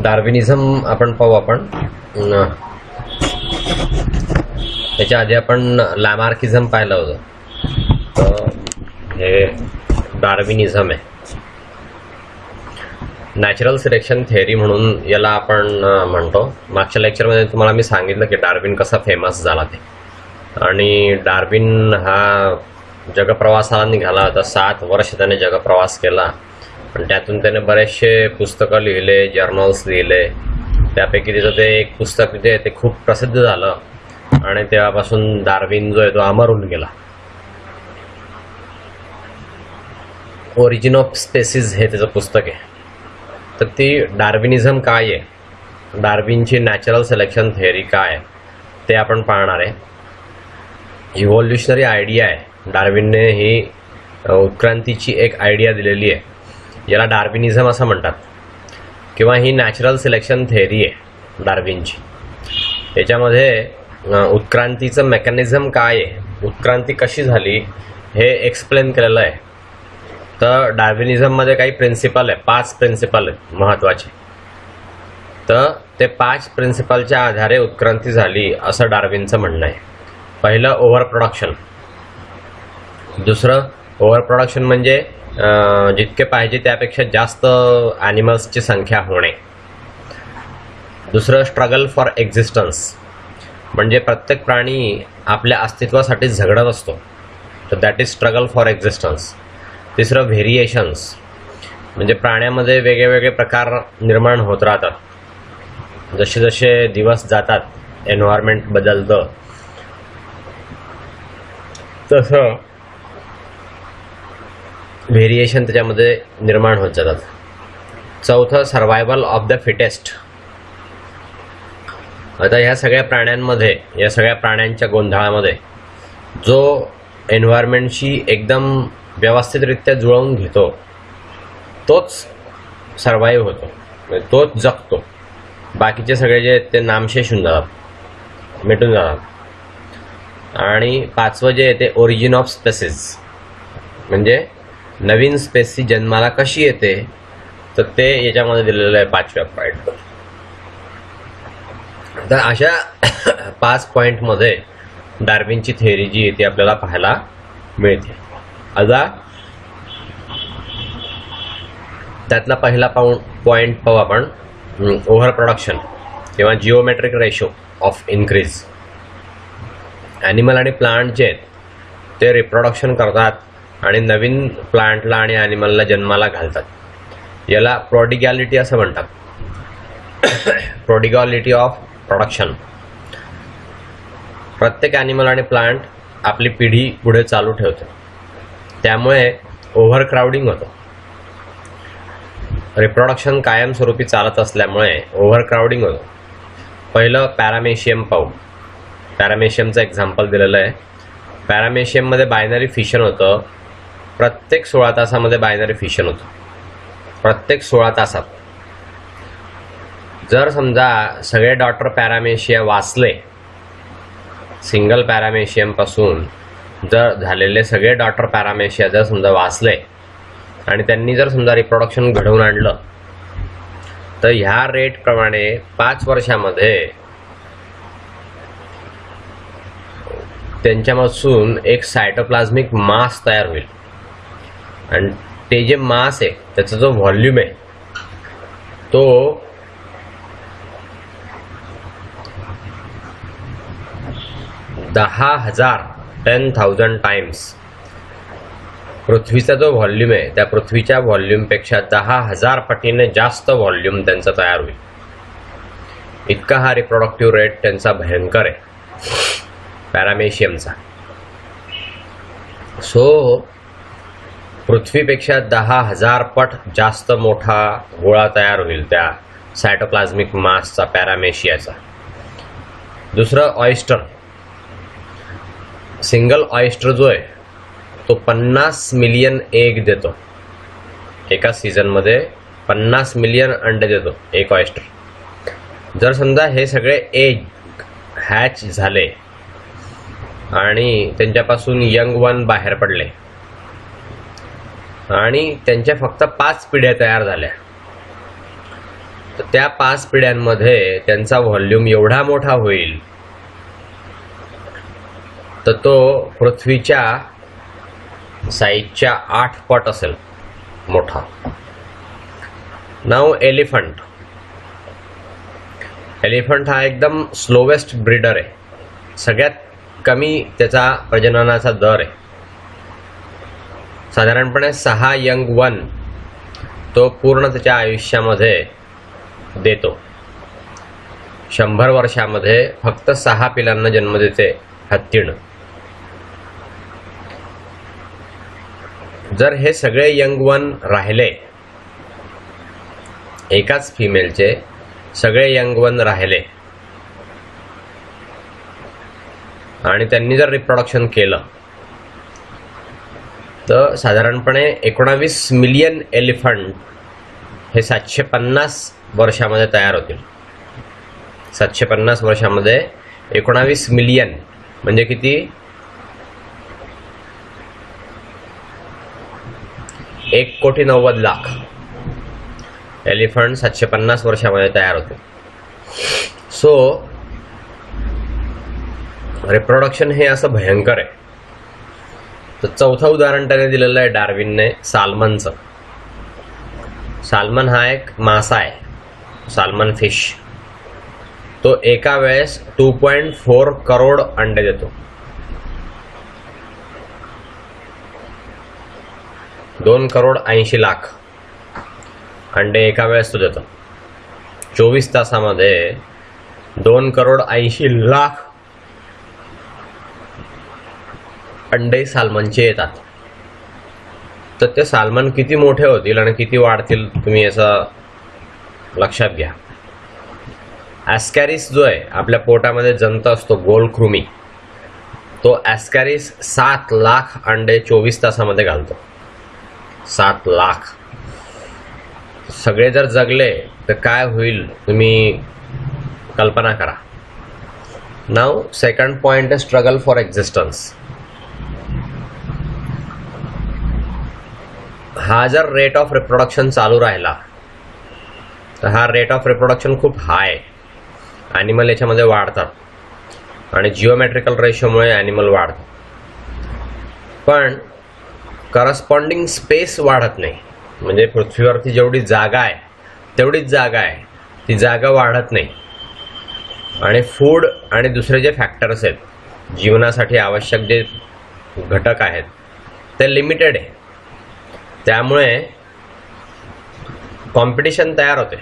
डार्विनिझम आपण पाहू. आपण त्याच्या आधी आपण लॅमार्किझम पाहिलं होतं. तर हे डार्विनिझम आहे. नॅचरल सिलेक्शन थेअरी म्हणून याला आपण म्हणतो. मागच्या लेक्चरमध्ये तुम्हाला मी सांगितलं की डार्विन कसा फेमस झाला ते. आणि डार्विन हा जगप्रवासाला निघाला होता. 7 वर्ष त्याने जगप्रवास केला आणि त्यातून त्याने बरेचसे पुस्तकं लिहिले, जर्नल्स लिहिले. त्यापैकी त्याचं ते एक पुस्तक ते खूप प्रसिद्ध झालं आणि तेव्हापासून डार्विन जो आहे तो अमर होऊन गेला. ओरिजिन ऑफ स्पेसीज हे त्याचं पुस्तक आहे. तर ती डार्विनिझम काय आहे, डार्विनची नॅचरल सिलेक्शन थेअरी काय आहे ते आपण पाहणार आहे. इव्हॉल्युशनरी आयडिया आहे. डार्विनने ही उत्क्रांतीची एक आयडिया दिलेली आहे. याला डार्विनिझम असं म्हणतात किंवा ही नॅचरल सिलेक्शन थेअरी आहे डार्विनची. याच्यामध्ये उत्क्रांतीचं मेकॅनिझम काय आहे, उत्क्रांती कशी झाली हे एक्सप्लेन केलेलं आहे. तर डार्विनिझममध्ये काही प्रिन्सिपल आहे, 5 प्रिन्सिपल आहेत महत्त्वाचे. तर ते 5 प्रिन्सिपलच्या आधारे उत्क्रांती झाली असं डार्विनचं म्हणणं आहे. पहिलं ओव्हर प्रोडक्शन. दुसरं ओव्हर प्रोडक्शन म्हणजे जितके पाहिजे त्यापेक्षा जास्त ॲनिमल्सची संख्या होणे. दुसरं स्ट्रगल फॉर एक्झिस्टन्स म्हणजे प्रत्येक प्राणी आपल्या अस्तित्वासाठी झगडत असतो. तर that is struggle for existence. तिसरं व्हेरिएशन्स म्हणजे प्राण्यामध्ये वेगवेगळे प्रकार निर्माण होत राहतात. जसे जसे दिवस जातात एन्व्हायरमेंट बदलतं तसं व्हेरिएशन त्याच्यामध्ये निर्माण होत जातात. चौथं सर्वायवल ऑफ द फिटेस्ट. आता ह्या सगळ्या प्राण्यांमध्ये, या सगळ्या प्राण्यांच्या गोंधळामध्ये जो एन्व्हायरमेंटशी एकदम व्यवस्थितरित्या जुळवून घेतो तोच सर्वाईव्ह होतो, तोच जगतो. बाकीचे सगळे जे ते नामशेष होऊन जातात, मिटून जातात. आणि 5वं जे आहे ते ओरिजिन ऑफ स्पेसीज म्हणजे नवीन स्पेसी जन्माला कशी येते तर ते याच्यामध्ये दिलेलं आहे 5व्या पॉईंटवर. तर अशा 5 पॉईंटमध्ये डार्विनची थेअरी जी आहे ती आपल्याला पाहायला मिळते. आता त्यातला पहिला पॉईंट पाहू आपण, ओव्हर प्रोडक्शन किंवा geometric ratio of increase. Animal आणि प्लांट जे आहेत ते रिप्रोडक्शन करतात आणि नवीन प्लांटला आणि ॲनिमलला जन्माला घालतात. याला प्रोडिगॅलिटी असं म्हणतात. Prodigality of production. प्रत्येक ॲनिमल आणि प्लांट आपली पिढी पुढे चालू ठेवते. त्यामुळे ओव्हर क्राउडिंग होतं. रिप्रोडक्शन कायमस्वरूपी चालत असल्यामुळे ओव्हर क्राउडिंग होतं. पहिलं पॅरामेशियम पाहू. पॅरामेशियमचं एक्झाम्पल दिलेलं आहे. पॅरामेशियममध्ये बायनरी फिशन होतं. प्रत्येक 16 तासामध्ये बायनरी फिशन होतं. प्रत्येक 16 तासात. जर समजा सगळे डॉटर पॅरामेशिया वाचले, सिंगल पॅरामेशियमपासून जर झालेले सगळे डॉटर पॅरामेशिया जर समजा वाचले आणि त्यांनी जर समजा रिप्रोडक्शन घडवून आणलं तर ह्या रेटप्रमाणे 5 वर्षामध्ये त्यांच्यापासून एक सायटोप्लाझ्मिक मास तयार होईल. आणि ते जे मास आहे त्याचा जो व्हॉल्यूम आहे तो 10,000 टाइम्स पृथ्वीचा जो व्हॉल्यूम आहे त्या पृथ्वीच्या व्हॉल्यूमपेक्षा 10,000 पटीने जास्त व्हॉल्यूम त्यांचा तयार होईल. इतका हा रिप्रोडक्टिव्ह रेट त्यांचा भयंकर आहे पॅरामेशियमचा. सो पृथ्वीपेक्षा 10,000 पट जास्त मोठा गोळा तयार होईल त्या सायटोप्लाझ्मिक मासचा, पॅरामेशियाचा. दुसरं ऑयस्टर. सिंगल ऑयस्टर जो आहे तो 50 मिलियन एग देतो. एका सीझनमध्ये 50 मिलियन अंडे देतो एक ऑयस्टर. जर समजा हे सगळे एग हॅच झाले आणि त्यांच्यापासून यंग वन बाहेर पडले आणि त्यांच्या फक्त 5 पिढ्या तयार झाल्या तर त्या 5 पिढ्यांमध्ये त्यांचा व्हॉल्यूम एवढा मोठा होईल तर तो पृथ्वीच्या साईजच्या 8 पट असेल मोठा. नाव एलिफंट हा एकदम स्लोवेस्ट ब्रीडर आहे, सगळ्यात कमी त्याचा प्रजननाचा दर आहे. साधारणपणे 6 यंग वन तो पूर्ण त्याच्या आयुष्यामध्ये देतो. 100 वर्षामध्ये फक्त 6 पिलांना जन्म देते हत्तीण. जर हे सगळे यंग वन राहिले, एकाच फिमेलचे सगळे यंग वन राहिले आणि त्यांनी जर रिप्रोडक्शन केलं तर साधारणपणे 19 मिलियन एलिफंट हे 750 वर्षामध्ये तयार होतील. 750 वर्षामध्ये 19 मिलियन म्हणजे किती? 1,90,00,000 एलिफंट 750 वर्षामध्ये तयार होते. सो रिप्रोडक्शन हे असं भयंकर आहे. तर चौथं उदाहरण त्याने दिलेलं आहे डार्विनने साल्मनचं. साल्मन हा एक मासा आहे, साल्मन फिश. तो एका वेळेस 2.4 करोड अंडे देतो. 2,80,00,000 अंडे एका वेळेस तो देतो. 24 तासामध्ये 2,80,00,000 अंडे साल्मनचे येतात. तर ते साल्मन किती मोठे होतील आणि किती वाढतील तुम्ही याचं लक्षात घ्या. ॲस्कॅरिस जो आहे आपल्या पोटामध्ये जंत असतो गोलकृमी, तो ॲस्कॅरिस 7 लाख अंडे 24 तासामध्ये घालतो. 7 लाख. सगळे जर जगले तर काय होईल तुम्ही कल्पना करा. नाव सेकंड पॉइंट आहे स्ट्रगल फॉर एक्झिस्टन्स. हा जर रेट ऑफ रिप्रोडक्शन चालू राहिला तर हा रेट ऑफ रिप्रोडक्शन खूप हाय. ॲनिमल याच्यामध्ये वाढतात आणि जिओमेट्रिकल रेशोमुळे ॲनिमल वाढतात, पण करस्पॉन्डिंग स्पेस वाढत नाही. म्हणजे पृथ्वीवरती जेवढी जागा आहे तेवढीच जागा आहे, ती जागा वाढत नाही. आणि फूड आणि दुसरे जे फॅक्टर्स आहेत जीवनासाठी आवश्यक जे घटक आहेत ते लिमिटेड आहे. त्यामुळे कॉम्पिटिशन तयार होते.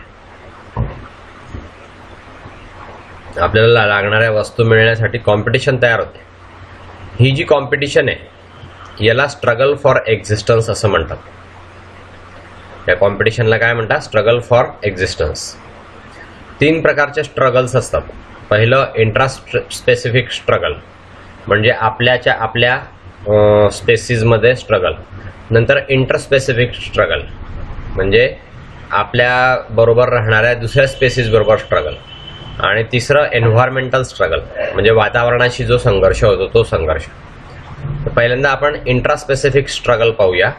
आपल्याला लागणाऱ्या वस्तू मिळण्यासाठी कॉम्पिटिशन तयार होते. ही जी कॉम्पिटिशन आहे याला स्ट्रगल फॉर एक्झिस्टन्स असं म्हणतात. या कॉम्पिटिशनला काय म्हणतात? Struggle for existence. 3 प्रकारचे स्ट्रगल्स असतात. पहिलं इंट्रा स्पेसिफिक स्ट्रगल, म्हणजे आपल्या स्पेसीजमध्ये स्ट्रगल. नंतर इंटरस्पेसिफिक स्ट्रगल, म्हणजे आपल्या बरोबर राहणाऱ्या दुसऱ्या स्पेसीज बरोबर स्ट्रगल. आणि तिसरं एन्व्हायरमेंटल स्ट्रगल, म्हणजे वातावरणाशी जो संघर्ष होतो तो संघर्ष. तर पहिल्यांदा आपण इंट्रास्पेसिफिक स्ट्रगल पाहूया.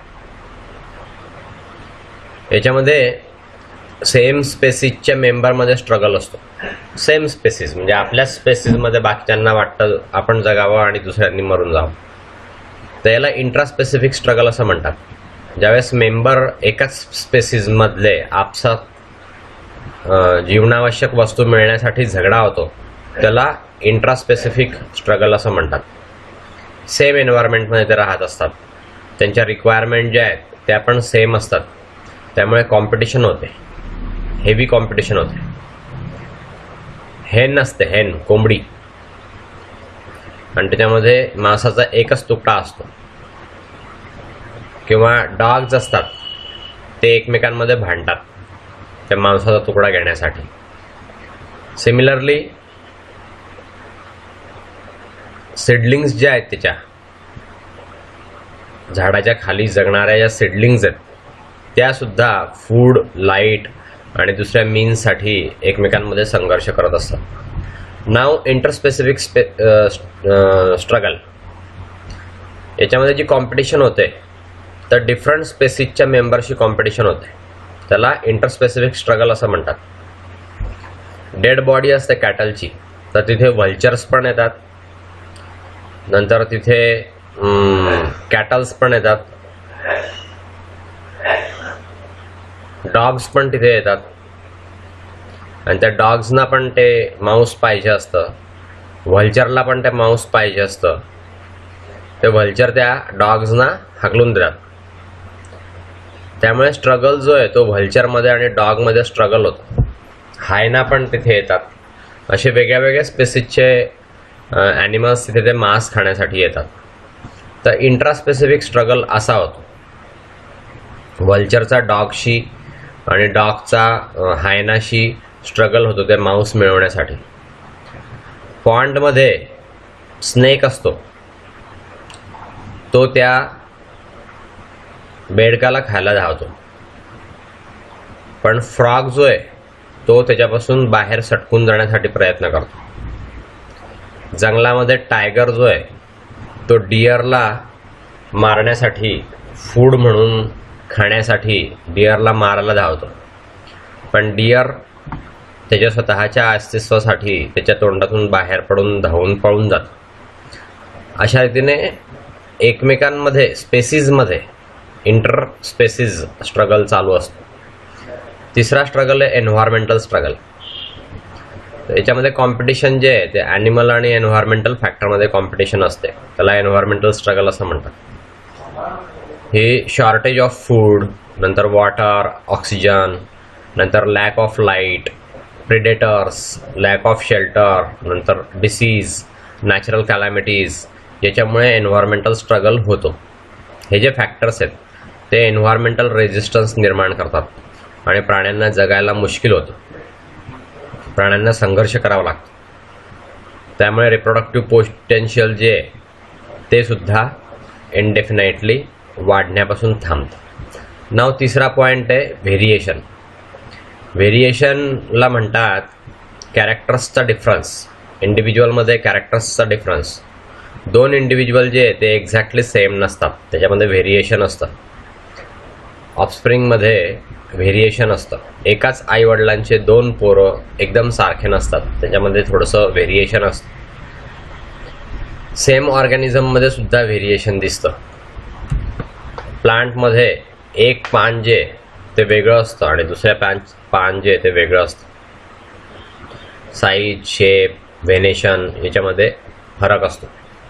याच्यामध्ये सेम स्पेसीजच्या मेंबरमध्ये स्ट्रगल असतो. सेम स्पेसीज म्हणजे आपल्या स्पेसीजमध्ये बाकीच्यांना वाटतं आपण जगावं आणि दुसऱ्यांनी मरून जावं, तर याला इंट्रास्पेसिफिक स्ट्रगल असं म्हणतात. ज्यावेळेस मेंबर एकाच स्पेसीजमधले आपसात जीवनावश्यक वस्तू मिळण्यासाठी झगडा होतो त्याला इंट्रास्पेसिफिक स्ट्रगल असं म्हणतात. सेम एन्व्हायरमेंटमध्ये ते राहत असतात, त्यांच्या रिक्वायरमेंट ज्या आहेत त्या पण सेम असतात, त्यामुळे कॉम्पिटिशन होते, हेवी कॉम्पिटिशन होते. हेन असते, हेन कोंबडी, आणि त्याच्यामध्ये मांसाचा एकच तुकडा असतो. किंवा डॉग्स असतात, ते एकमेकांमध्ये भांडतात त्या मांसाचा तुकडा घेण्यासाठी. सिमिलरली सिडलिंग्स ज्या आहेत त्याच्या झाडाच्या खाली जगणाऱ्या ज्या सिडलिंग्स आहेत त्या सुद्धा फूड, लाईट आणि दुसऱ्या मीन्ससाठी एकमेकांमध्ये संघर्ष करत असतात. नाव इंटरस्पेसिफिक स्ट्रगल. याच्यामध्ये जी कॉम्पिटिशन होते तर डिफरंट स्पेसीजच्या मेंबरशी कॉम्पिटिशन होते, त्याला इंटरस्पेसिफिक स्ट्रगल असं म्हणतात. डेड बॉडी असते कॅटलची, तर तिथे व्हल्चर्स पण येतात, नंतर तिथे कॅटल्स पण येतात, डॉग्स पण तिथे येतात, आणि त्या डॉग्सना पण ते मांस पाहिजे असतं, व्हल्चरला पण ते मांस पाहिजे असतं. ते व्हल्चर त्या डॉग्सना हाकलून देतात. त्यामुळे स्ट्रगल जो आहे तो व्हल्चरमध्ये आणि डॉगमध्ये स्ट्रगल होतो. हायना पण तिथे येतात. असे वेगळ्या वेगळ्या स्पेसीसचे ॲनिमल्स तिथे ते मांस खाण्यासाठी येतात. तर इंट्रास्पेसिफिक स्ट्रगल असा होतो. व्हल्चरचा डॉगशी आणि डॉगचा हायनाशी स्ट्रगल होतो ते मांस मिळवण्यासाठी. पॉन्डमध्ये स्नेक असतो, तो त्या बेडकाला खायला धावतो, पण फ्रॉग जो आहे तो त्याच्यापासून बाहेर सटकून जाण्यासाठी प्रयत्न करतो. जंगलामध्ये टायगर जो आहे तो डिअरला मारण्यासाठी, फूड म्हणून खाण्यासाठी डिअरला मारायला धावतो, पण डिअर त्याच्या स्वतःच्या अस्तित्वासाठी त्याच्या तोंडातून बाहेर पडून धावून पळून जातो. अशा रीतीने एकमेकांमध्ये स्पेसीजमध्ये इंटर स्पेसीज स्ट्रगल चालू असतो. तिसरा स्ट्रगल आहे एन्व्हायरमेंटल स्ट्रगल. याच्यामध्ये कॉम्पिटिशन जे आहे ते ॲनिमल आणि एन्व्हायरमेंटल फॅक्टरमध्ये कॉम्पिटिशन असते. त्याला एन्व्हायरमेंटल स्ट्रगल असं म्हणतात. हे शॉर्टेज ऑफ फूड, नंतर वॉटर, ऑक्सिजन, नंतर lack of light, predators, lack of shelter, नंतर डिसीज, नॅचरल कॅलॅमिटीज, याच्यामुळे एन्व्हायरमेंटल स्ट्रगल होतो. हे जे फॅक्टर्स आहेत ते एन्व्हायरमेंटल रेजिस्टन्स निर्माण करतात आणि प्राण्यांना जगायला मुश्किल होतं. प्राण्यांना संघर्ष करावा लागतो. त्यामुळे रिप्रोडक्टिव्ह पोटेन्शियल जे आहे ते सुद्धा इनडेफिनाइटली वाढण्यापासून थांबतं. नाव तिसरा पॉईंट आहे व्हेरिएशन. व्हेरिएशनला म्हणतात कॅरेक्टर्सचा डिफरन्स. इंडिव्हिज्युअलमध्ये कॅरेक्टर्सचा डिफरन्स. दोन इंडिव्हिज्युअल जे आहे ते एक्झॅक्टली सेम नसतात, त्याच्यामध्ये व्हेरिएशन असतं. ऑफस्प्रिंगमध्ये व्हेरिएशन असतं. एकाच आईवडिलांचे दोन पोरं एकदम सारखे नसतात, त्याच्यामध्ये थोडंसं व्हेरिएशन असतं. सेम ऑर्गॅनिझममध्ये सुद्धा व्हेरिएशन दिसतं. प्लांटमध्ये एक पान जे ते वेगळं असतं आणि दुसऱ्या पान जे ते वेगळं असतं. साईज, शेप, व्हेनेशन याच्यामध्ये फरक असतो.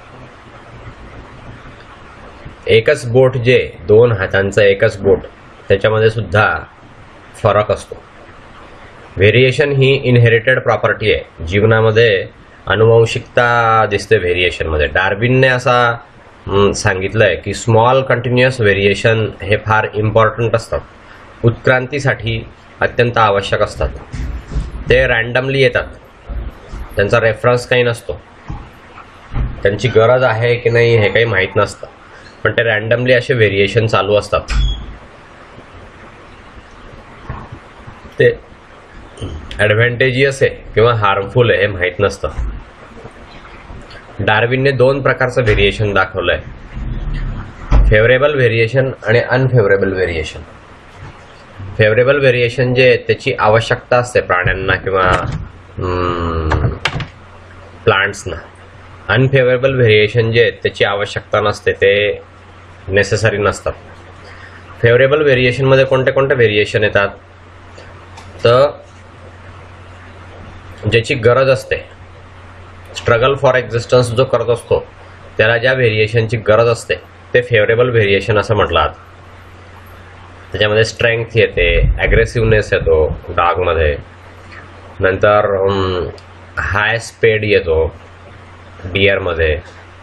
एकच बोट जे दोन हातांचं एकच बोट त्याच्यामध्ये सुद्धा फरक असतो. व्हेरिएशन ही इनहेरिटेड प्रॉपर्टी आहे. जीवनामध्ये अनुवंशिकता दिसते व्हेरिएशनमध्ये. डार्विनने असा सांगितलं आहे की स्मॉल कंटिन्युअस व्हेरिएशन हे फार इम्पॉर्टंट असतात, उत्क्रांतीसाठी अत्यंत आवश्यक असतात. ते रँडमली येतात, त्यांचा रेफरन्स काही नसतो, त्यांची गरज आहे की नाही हे काही माहीत नसतं, पण ते रँडमली असे व्हेरिएशन चालू असतात. ते ॲडव्हान्टेजियस आहे किंवा हार्मफुल आहे हे माहीत नसतं. डार्विनने दोन प्रकारचं व्हेरिएशन दाखवलं आहे, फेवरेबल व्हेरिएशन आणि अनफेवरेबल व्हेरिएशन. फेवरेबल व्हेरिएशन जे त्याची आवश्यकता असते प्राण्यांना किंवा प्लांट्सना. अनफेवरेबल व्हेरिएशन जे त्याची आवश्यकता नसते, ते नेसेसरी नसतात. फेवरेबल व्हेरिएशनमध्ये कोणते कोणते व्हेरिएशन येतात तर ज्याची गरज असते, स्ट्रगल फॉर एक्झिस्टन्स जो करत असतो त्याला ज्या व्हेरिएशनची गरज असते ते फेवरेबल व्हेरिएशन असं म्हटलं जातं. त्याच्यामध्ये स्ट्रेंथ येते, ॲग्रेसिव्हनेस येतो डॉगमध्ये, नंतर हाय स्पीड येतो डिअरमध्ये.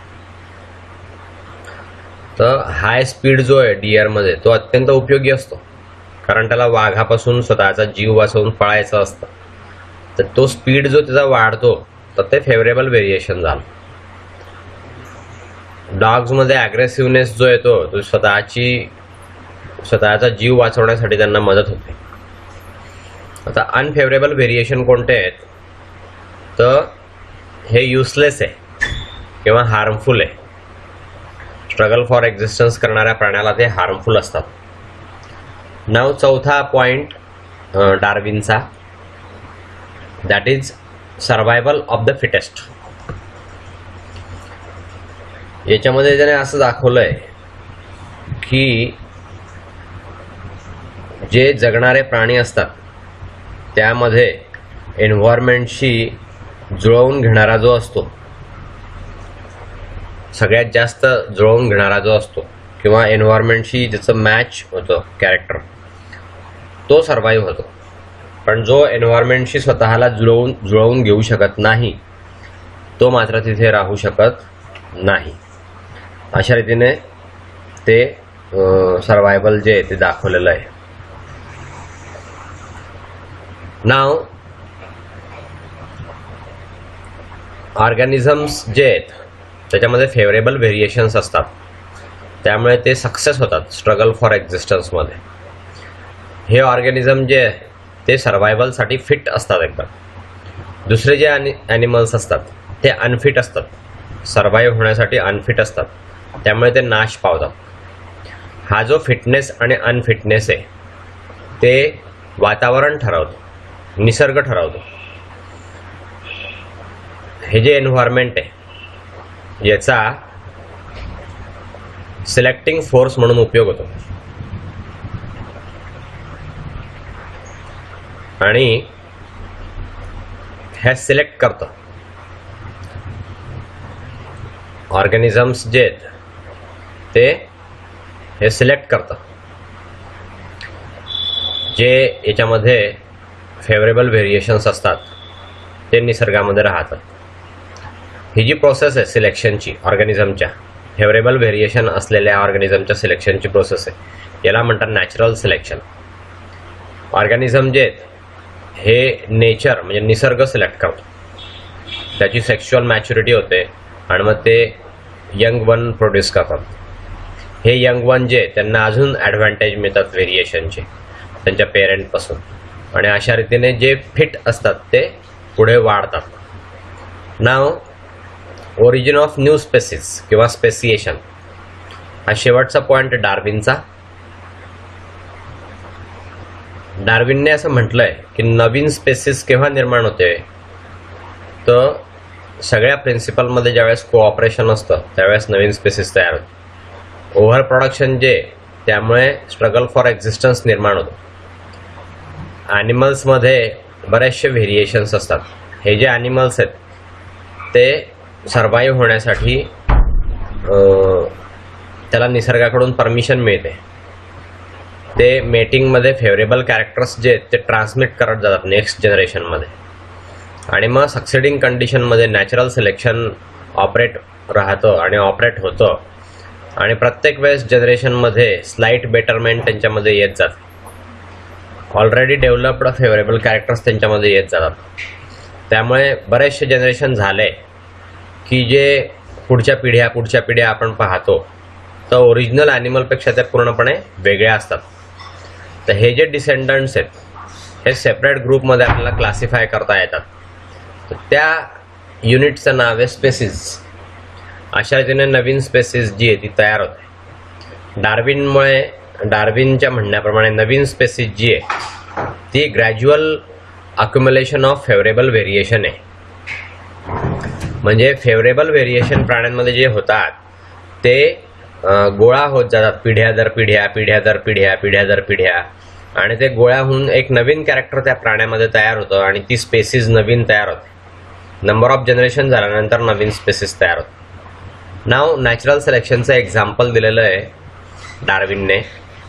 तर हाय स्पीड जो आहे डिअरमध्ये तो अत्यंत उपयोगी असतो, कारण त्याला वाघापासून स्वतःचा जीव वाचवून पळायचं असतं. तर तो स्पीड जो त्याचा वाढतो तर ते फेवरेबल व्हेरिएशन झालं. डॉग्समध्ये ॲग्रेसिव्हनेस जो येतो तो स्वतःचा जीव वाचवण्यासाठी त्यांना मदत होते. आता अनफेवरेबल व्हेरिएशन कोणते आहेत तर हे युजलेस आहे किंवा हार्मफुल आहे. स्ट्रगल फॉर एक्झिस्टन्स करणाऱ्या प्राण्याला ते हार्मफुल असतात. नाव चौथा पॉईंट डार्विनचा, that is survival of the fittest. याच्यामध्ये त्याने असं दाखवलंय की जे जगणारे प्राणी असतात त्यामध्ये एन्व्हायरमेंटशी जुळवून घेणारा जो असतो, सगळ्यात जास्त जुळवून घेणारा जो असतो किंवा एन्व्हायरमेंटशी ज्याचं मॅच होतं कॅरेक्टर, तो सर्वाईव्ह होतो. पण जो एन्व्हायरमेंटशी स्वतःला जुळवून घेऊ शकत नाही तो मात्र तिथे राहू शकत नाही. अशा रीतीने ते सर्वायवल जे ते दाखवलेलं आहे. नाव ऑर्गॅनिझम्स जे आहेत त्याच्यामध्ये फेवरेबल व्हेरिएशन्स असतात, त्यामुळे ते सक्सेस होतात स्ट्रगल फॉर एक्झिस्टन्समध्ये. हे ऑर्गॅनिझम जे आहे ते सर्वायवलसाठी फिट असतात एकदम. दुसरे जे ॲनिमल्स असतात ते अनफिट असतात, सर्वाईव्ह होण्यासाठी अनफिट असतात, त्यामुळे ते नाश पावतात. हा जो फिटनेस आणि अनफिटनेस आहे ते वातावरण ठरवतो, निसर्ग ठरवतो. हे जे एन्व्हायरमेंट आहे याचा सिलेक्टिंग फोर्स म्हणून उपयोग होतो आणि हे सिलेक्ट करतं. ऑर्गॅनिझम्स जे आहेत ते हे सिलेक्ट करतं जे याच्यामध्ये फेवरेबल व्हेरिएशन्स असतात ते निसर्गामध्ये राहतात. ही जी प्रोसेस आहे सिलेक्शनची, ऑर्गॅनिझमच्या फेवरेबल व्हेरिएशन असलेल्या ऑर्गॅनिझमच्या सिलेक्शनची प्रोसेस आहे, याला म्हणतात नॅचरल सिलेक्शन. ऑर्गॅनिझम जे आहेत हे नेचर म्हणजे निसर्ग सिलेक्ट करतो, त्याची सेक्शुअल मॅच्युरिटी होते आणि मग ते यंग वन प्रोड्यूस करतात. हे यंग वन जे त्यांना अजून ॲडव्हान्टेज मिळतात व्हेरिएशनचे त्यांच्या पेरेंटपासून, आणि अशा रीतीने जे फिट असतात ते पुढे वाढतात. नाव ओरिजिन ऑफ न्यू स्पेसीज किंवा स्पेसिएशन हा शेवटचा पॉईंट डार्विनचा. डार्विनने असं म्हटलंय की नवीन स्पेसीस केव्हा निर्माण होते, तर सगळ्या प्रिन्सिपलमध्ये ज्यावेळेस कोऑपरेशन असतं त्यावेळेस नवीन स्पेसीस तयार होते. ओव्हर प्रोडक्शन जे त्यामुळे स्ट्रगल फॉर एक्झिस्टन्स निर्माण होतं. ॲनिमल्समध्ये बरेचसे व्हेरिएशन्स असतात. हे जे ॲनिमल्स आहेत ते सर्वाईव्ह होण्यासाठी त्याला निसर्गाकडून परमिशन मिळते. ते मेटिंगमध्ये फेवरेबल कॅरेक्टर्स जे आहेत ते ट्रान्समिट करत जातात नेक्स्ट जनरेशनमध्ये, आणि मग सक्सेडिंग कंडिशनमध्ये नॅचरल सिलेक्शन ऑपरेट राहतं आणि ऑपरेट होतं, आणि प्रत्येक वेळेस जनरेशनमध्ये स्लाईट बेटरमेंट त्यांच्यामध्ये येत जातं. ऑलरेडी डेव्हलप्ड फेवरेबल कॅरेक्टर्स त्यांच्यामध्ये येत जातात. त्यामुळे बरेचसे जनरेशन झाले की जे पुढच्या पिढ्या आपण पाहतो तर ओरिजिनल ॲनिमलपेक्षा त्या पूर्णपणे वेगळ्या असतात. तर हे जे डिसेंडंट्स आहेत हे सेपरेट ग्रुपमध्ये आपल्याला क्लासिफाय करता येतात. तर त्या युनिटचं नाव आहे स्पेसीज. अशा रीतीने नवीन स्पेसीज जी आहे ती तयार होते. डार्विनच्या म्हणण्याप्रमाणे नवीन स्पेसीज जी आहे ती gradual accumulation of favourable variation आहे. म्हणजे फेवरेबल व्हेरिएशन प्राण्यांमध्ये जे होतात ते गोळा होत जातात पिढ्या दर पिढ्या, आणि ते गोळा होऊन एक नवीन कॅरेक्टर त्या प्राण्यामध्ये तयार होतं आणि ती स्पेसीज नवीन तयार होते. नंबर ऑफ जनरेशन झाल्यानंतर नवीन स्पेसीज तयार होते. नाव नॅचरल सिलेक्शनचं एक्झाम्पल दिलेलं आहे डार्विनने.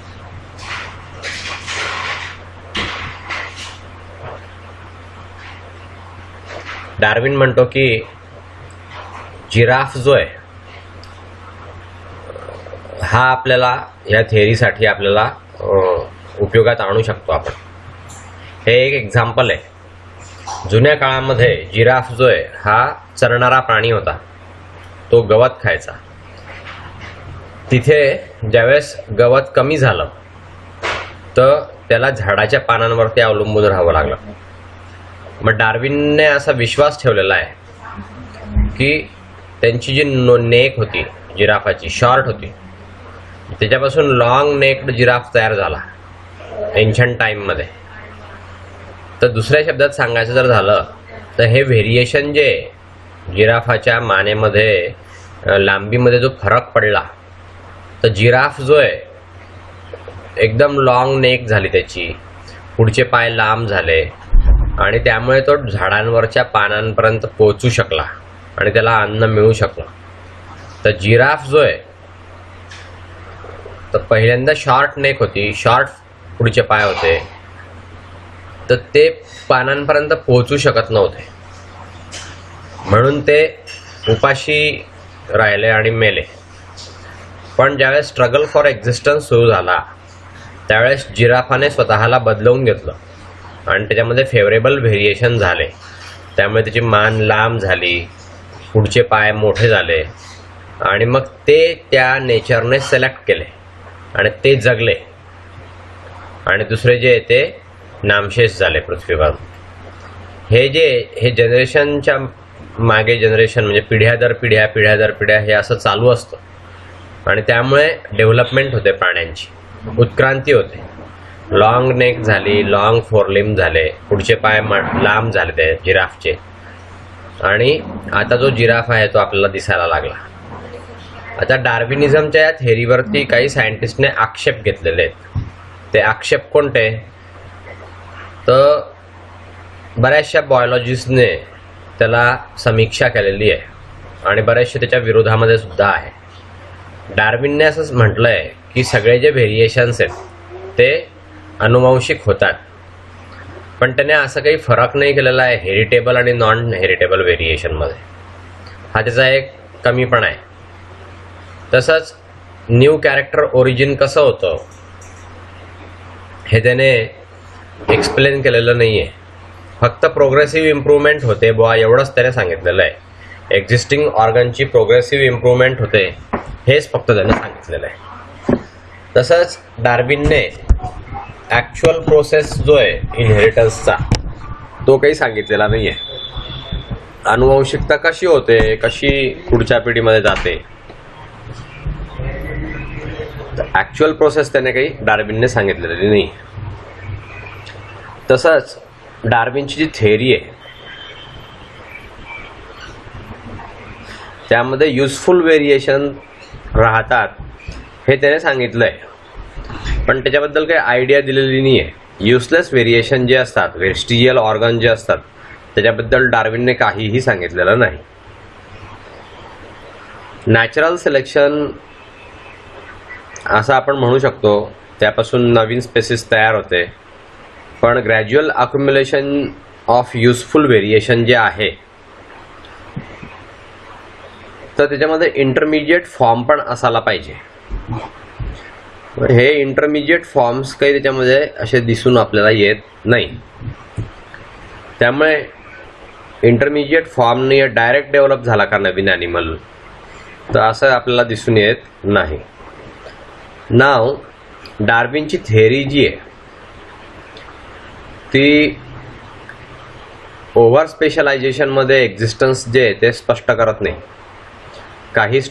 डार्विन म्हणतो की जिराफ जो आहे हा आपल्याला या थेअरीसाठी आपल्याला उपयोगात आणू शकतो आपण. हे एक एक्झाम्पल आहे. जुन्या काळामध्ये जिराफ जो आहे हा चरणारा प्राणी होता, तो गवत खायचा. तिथे ज्यावेळेस गवत कमी झालं तर त्याला झाडाच्या पानांवरती अवलंबून राहावं लागलं. मग डार्विनने असा विश्वास ठेवलेला आहे की त्यांची जी नेक होती जिराफाची, शॉर्ट होती, त्याच्यापासून लॉंग नेक्ड जिराफ तयार झाला एन्शंट टाईममध्ये. तर दुसऱ्या शब्दात सांगायचं जर झालं तर हे व्हेरिएशन जे जिराफाच्या मानेमध्ये लांबीमध्ये जो फरक पडला, तर जिराफ जो आहे एकदम लॉंग नेक झाली त्याची, पुढचे पाय लांब झाले आणि त्यामुळे तो झाडांवरच्या पानांपर्यंत पोहोचू शकला आणि त्याला अन्न मिळू शकलं. तर जिराफ जो आहे तर पहिल्यांदा शॉर्ट नेक होती, शॉर्ट पुढचे पाय होते, तर ते पानांपर्यंत पोहोचू शकत नव्हते, म्हणून ते उपाशी राहिले आणि मेले. पण ज्यावेळेस स्ट्रगल फॉर एक्झिस्टन्स सुरू झाला त्यावेळेस जिराफाने स्वतःला बदलवून घेतलं आणि त्याच्यामध्ये फेवरेबल व्हेरिएशन झाले. त्यामुळे त्याची मान लांब झाली, पुढचे पाय मोठे झाले आणि मग ते त्या नेचरने सिलेक्ट केले आणि ते जगले आणि दुसरे जे आहे ते नामशेष झाले पृथ्वीवर. हे जनरेशनच्या मागे जनरेशन म्हणजे पिढ्या दर पिढ्या पिढ्या दर पिढ्या हे असं चालू असतं आणि त्यामुळे डेव्हलपमेंट होते, प्राण्यांची उत्क्रांती होते. लॉंग नेक झाली, लॉंग फोरलिम झाले, पुढचे पाय लांब झाले ते जिराफचे आणि आता जो जिराफ आहे तो आपल्याला दिसायला लागला. आता डार्विनिझमच्या या थेअरीवरती काही सायंटिस्टने आक्षेप घेतलेले आहेत. ते आक्षेप कोणते? तर बऱ्याचशा बायोलॉजिस्टने त्याला समीक्षा केलेली आहे आणि बरेचसे त्याच्या विरोधामध्ये सुद्धा आहे. डार्विनने असंच म्हटलं आहे की सगळे जे व्हेरिएशन्स आहेत ते अनुवांशिक होतात, पण त्याने असं काही फरक नाही केलेला आहे हेरिटेबल आणि नॉन हेरिटेबल व्हेरिएशनमध्ये. हा त्याचा एक कमीपणा आहे. तसंच न्यू कॅरेक्टर ओरिजिन कसं होतं हे त्याने एक्सप्लेन केलेलं नाही आहे. फक्त प्रोग्रेसिव्ह इम्प्रूव्हमेंट होते बुवा एवढंच त्याने सांगितलेलं आहे. एक्झिस्टिंग ऑर्गनची प्रोग्रेसिव्ह इम्प्रूव्हमेंट होते हेच फक्त त्याने सांगितलेलं आहे. तसंच डार्विनने ॲक्च्युअल प्रोसेस जो आहे इनहेरिटन्सचा तो काही सांगितलेला नाही आहे. अनुवंशिकता कशी होते, कशी पुढच्या पिढीमध्ये जाते, ॲक्च्युअल प्रोसेस त्याने काही डार्विनने सांगितलेली नाही. तसंच डार्विनची जी थेअरी आहे त्यामध्ये युजफुल व्हेरिएशन राहतात हे त्याने सांगितलं आहे, पण त्याच्याबद्दल काही आयडिया दिलेली नाही आहे. युजलेस व्हेरिएशन जे असतात, वेस्टिजियल ऑर्गन जे असतात त्याच्याबद्दल डार्विनने काहीही सांगितलेलं नाही. नॅचरल सिलेक्शन असं आपण म्हणू शकतो, त्यापासून नवीन स्पेसिस तयार होते, पण gradual accumulation of useful variation जे आहे तर त्याच्यामध्ये इंटरमिजिएट फॉर्म पण असायला पाहिजे. हे इंटरमिजिएट फॉर्म्स काही त्याच्यामध्ये असे दिसून आपल्याला येत नाही. त्यामुळे इंटरमिजिएट फॉर्मने डायरेक्ट डेव्हलप झाला का नवीन ॲनिमल, तर असं आपल्याला दिसून येत नाही. नाव डार्विनची थेअरी जी आहे ती ओव्हर स्पेशलायझेशनमध्ये एक्झिस्टन्स जे आहे ते स्पष्ट करत नाही. काही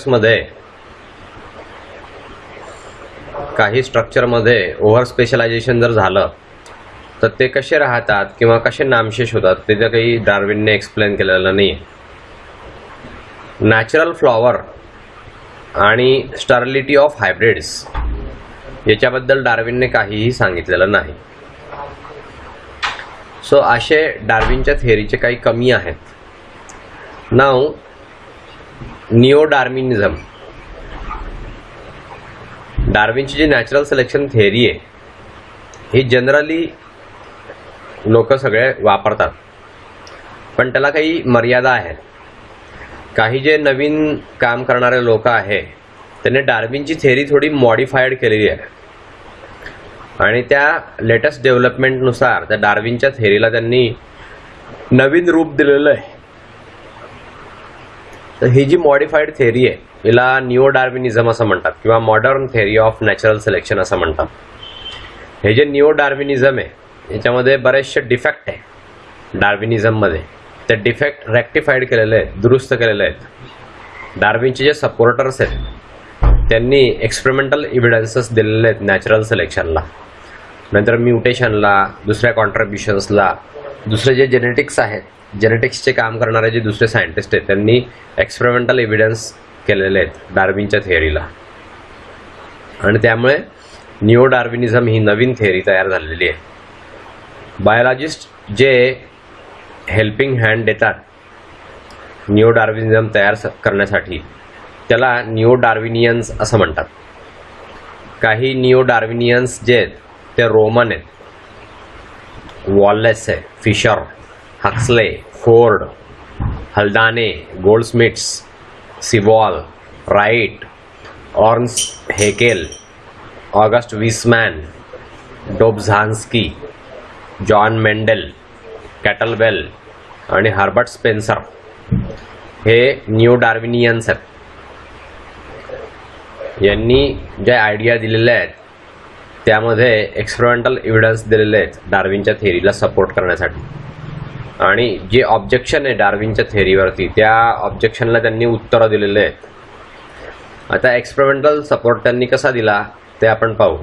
स्ट्रक्चरमध्ये ओव्हर स्पेशलायझेशन जर झालं तर ते कसे राहतात किंवा कसे नामशेष होतात ते तर काही डार्विनने एक्सप्लेन केलेलं नाही. नॅचरल फ्लॉवर आणि स्टरलिटी ऑफ हायब्रिड्स याच्याबद्दल डार्विनने काहीही सांगितलेलं नाही. सो असे डार्विनच्या थेअरीचे काही कमी आहेत. नाव निओ डार्विनिझम, डार्विनची जी नॅचरल सिलेक्शन थेअरी आहे ही जनरली लोक सगळे वापरतात, पण त्याला काही मर्यादा आहेत. काही जे नवीन काम करणारे लोक आहे त्यांनी डार्विनची थेअरी थोडी मॉडिफाईड केलेली आहे आणि त्या लेटेस्ट डेव्हलपमेंटनुसार त्या डार्विनच्या थेअरीला त्यांनी नवीन रूप दिलेलं आहे. तर ही जी मॉडिफाईड थेअरी आहे हिला न्यू डार्विनिझम असं म्हणतात किंवा modern theory of natural selection असं म्हणतात. हे जे न्यू डार्विनिझम आहे याच्यामध्ये बरेचसे डिफेक्ट आहे डार्विनिझममध्ये. ते डिफेक्ट रेक्टिफाईड केलेले आहेत, दुरुस्त केलेले आहेत. डार्विनचे जे सपोर्टर्स आहेत त्यांनी एक्सपेरिमेंटल एव्हिडन्सेस दिलेले आहेत नॅचरल सिलेक्शनला, नंतर म्युटेशनला, दुसऱ्या कॉन्ट्रिब्युशन्सला दुसरे जे जेनेटिक्स आहेत, जेनेटिक्सचे काम करणारे जे दुसरे सायंटिस्ट आहेत, त्यांनी एक्सपेरिमेंटल एव्हिडन्स केलेले आहेत डार्विनच्या थिअरीला, आणि त्यामुळे निओ डार्विनिझम ही नवीन थिअरी तयार झालेली आहे. बायोलॉजिस्ट जे हेल्पिंग हँड देतात निओ डार्विनिझम तयार करण्यासाठी, त्याला निओ डार्विनियन्स असं म्हणतात. काही निओ डार्विनियन्स जे आहेत ते रोमन आहेत, वॉलेस आहे, Fisher, Huxley, Ford, Haldane, Goldschmidts, Sewall, Wright, Ernst Haeckel, August Weismann, Dobzhansky, John Mendel, Kettlewell आणि हर्बर्ट स्पेन्सर हे निओ डार्विनियन्स आहेत. यांनी ज्या आयडिया दिलेल्या आहेत त्यामध्ये एक्सपेरिमेंटल एव्हिडन्स दिलेले आहेत डार्विनच्या थिअरीला सपोर्ट करण्यासाठी, आणि जे ऑब्जेक्शन आहे डार्विनच्या थिअरीवरती त्या ऑब्जेक्शनला त्यांनी उत्तरं दिलेले आहेत. आता एक्सपेरिमेंटल सपोर्ट त्यांनी कसा दिला ते आपण पाहू.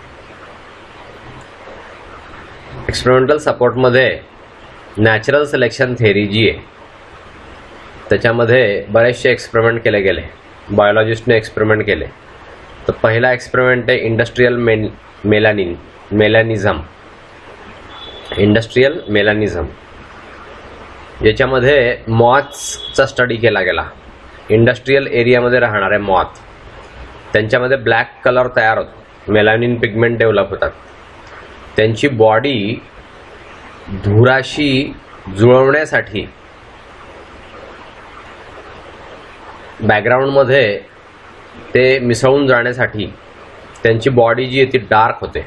एक्सपेरिमेंटल सपोर्टमध्ये नॅचरल सिलेक्शन थिअरी जी आहे त्याच्यामध्ये बरेचसे एक्सपेरिमेंट केले गेले, बायोलॉजिस्टने एक्सपेरिमेंट केले. तर पहिला एक्सपेरिमेंट आहे इंडस्ट्रियल मेलॅनिझम. याच्यामध्ये मॉथ्सचा स्टडी केला गेला. इंडस्ट्रियल एरियामध्ये राहणारे मॉथ, त्यांच्यामध्ये ब्लॅक कलर तयार होतो, मेलॅनिन पिगमेंट डेव्हलप होतात. त्यांची बॉडी धुराशी जुळवण्यासाठी बॅकग्राऊंडमध्ये ते मिसळून जाण्यासाठी त्यांची बॉडी जी आहे ती डार्क होते.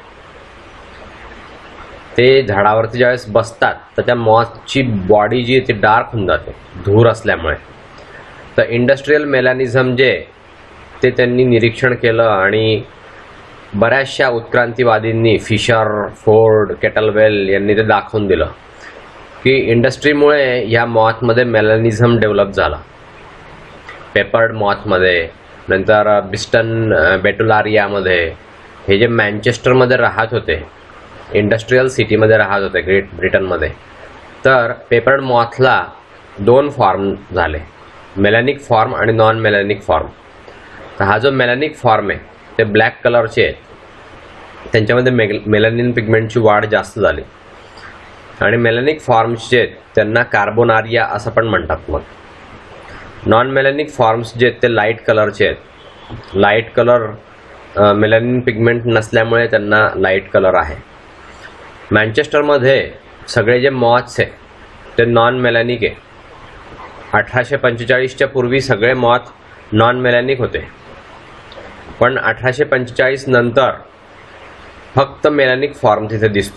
ते झाडावरती ज्यावेळेस बसतात तर त्या मॉथची बॉडी जी आहे ती डार्क होऊन जाते धूर असल्यामुळे. तर इंडस्ट्रियल मेलॅनिझम जे ते त्यांनी निरीक्षण केलं आणि बऱ्याचशा उत्क्रांतीवादींनी, फिशर, फोर्ड, कॅटलवेल यांनी ते दाखवून दिलं की इंडस्ट्रीमुळे या मॉथमध्ये मेलॅनिझम डेव्हलप झाला. पेपर्ड मॉथमध्ये, नंतर बिस्टन बेटुलारियामध्ये, हे जे मँचेस्टरमध्ये राहत होते, इंडस्ट्रियल सिटीमध्ये राहत होते ग्रेट ब्रिटनमध्ये, तर पेपर्ड मॉथला 2 फॉर्म झाले, मेलॅनिक फॉर्म आणि नॉन मेलॅनिक फॉर्म. तर हा जो मेलॅनिक फॉर्म आहे ते ब्लॅक कलरचे आहेत, त्यांच्यामध्ये मेलॅनिन पिगमेंटची वाढ जास्त झाली. आणि मेलॅनिक फॉर्म्स जे आहेत त्यांना कार्बोनारिया असं पण म्हणतात. मग नॉन मेलॅनिक फॉर्म्स जे आहेत ते लाईट कलरचे आहेत. लाईट कलर मेलॅनिन पिगमेंट नसल्यामुळे त्यांना लाईट कलर आहे. मँचेस्टरमध्ये सगळे जे मॉथ्स आहे ते नॉन मेलॅनिक आहे. 1845च्या पूर्वी सगळे मॉथ नॉन मेलॅनिक होते, पण 1845 नंतर फक्त मेलॅनिक फॉर्म तिथे दिसतो.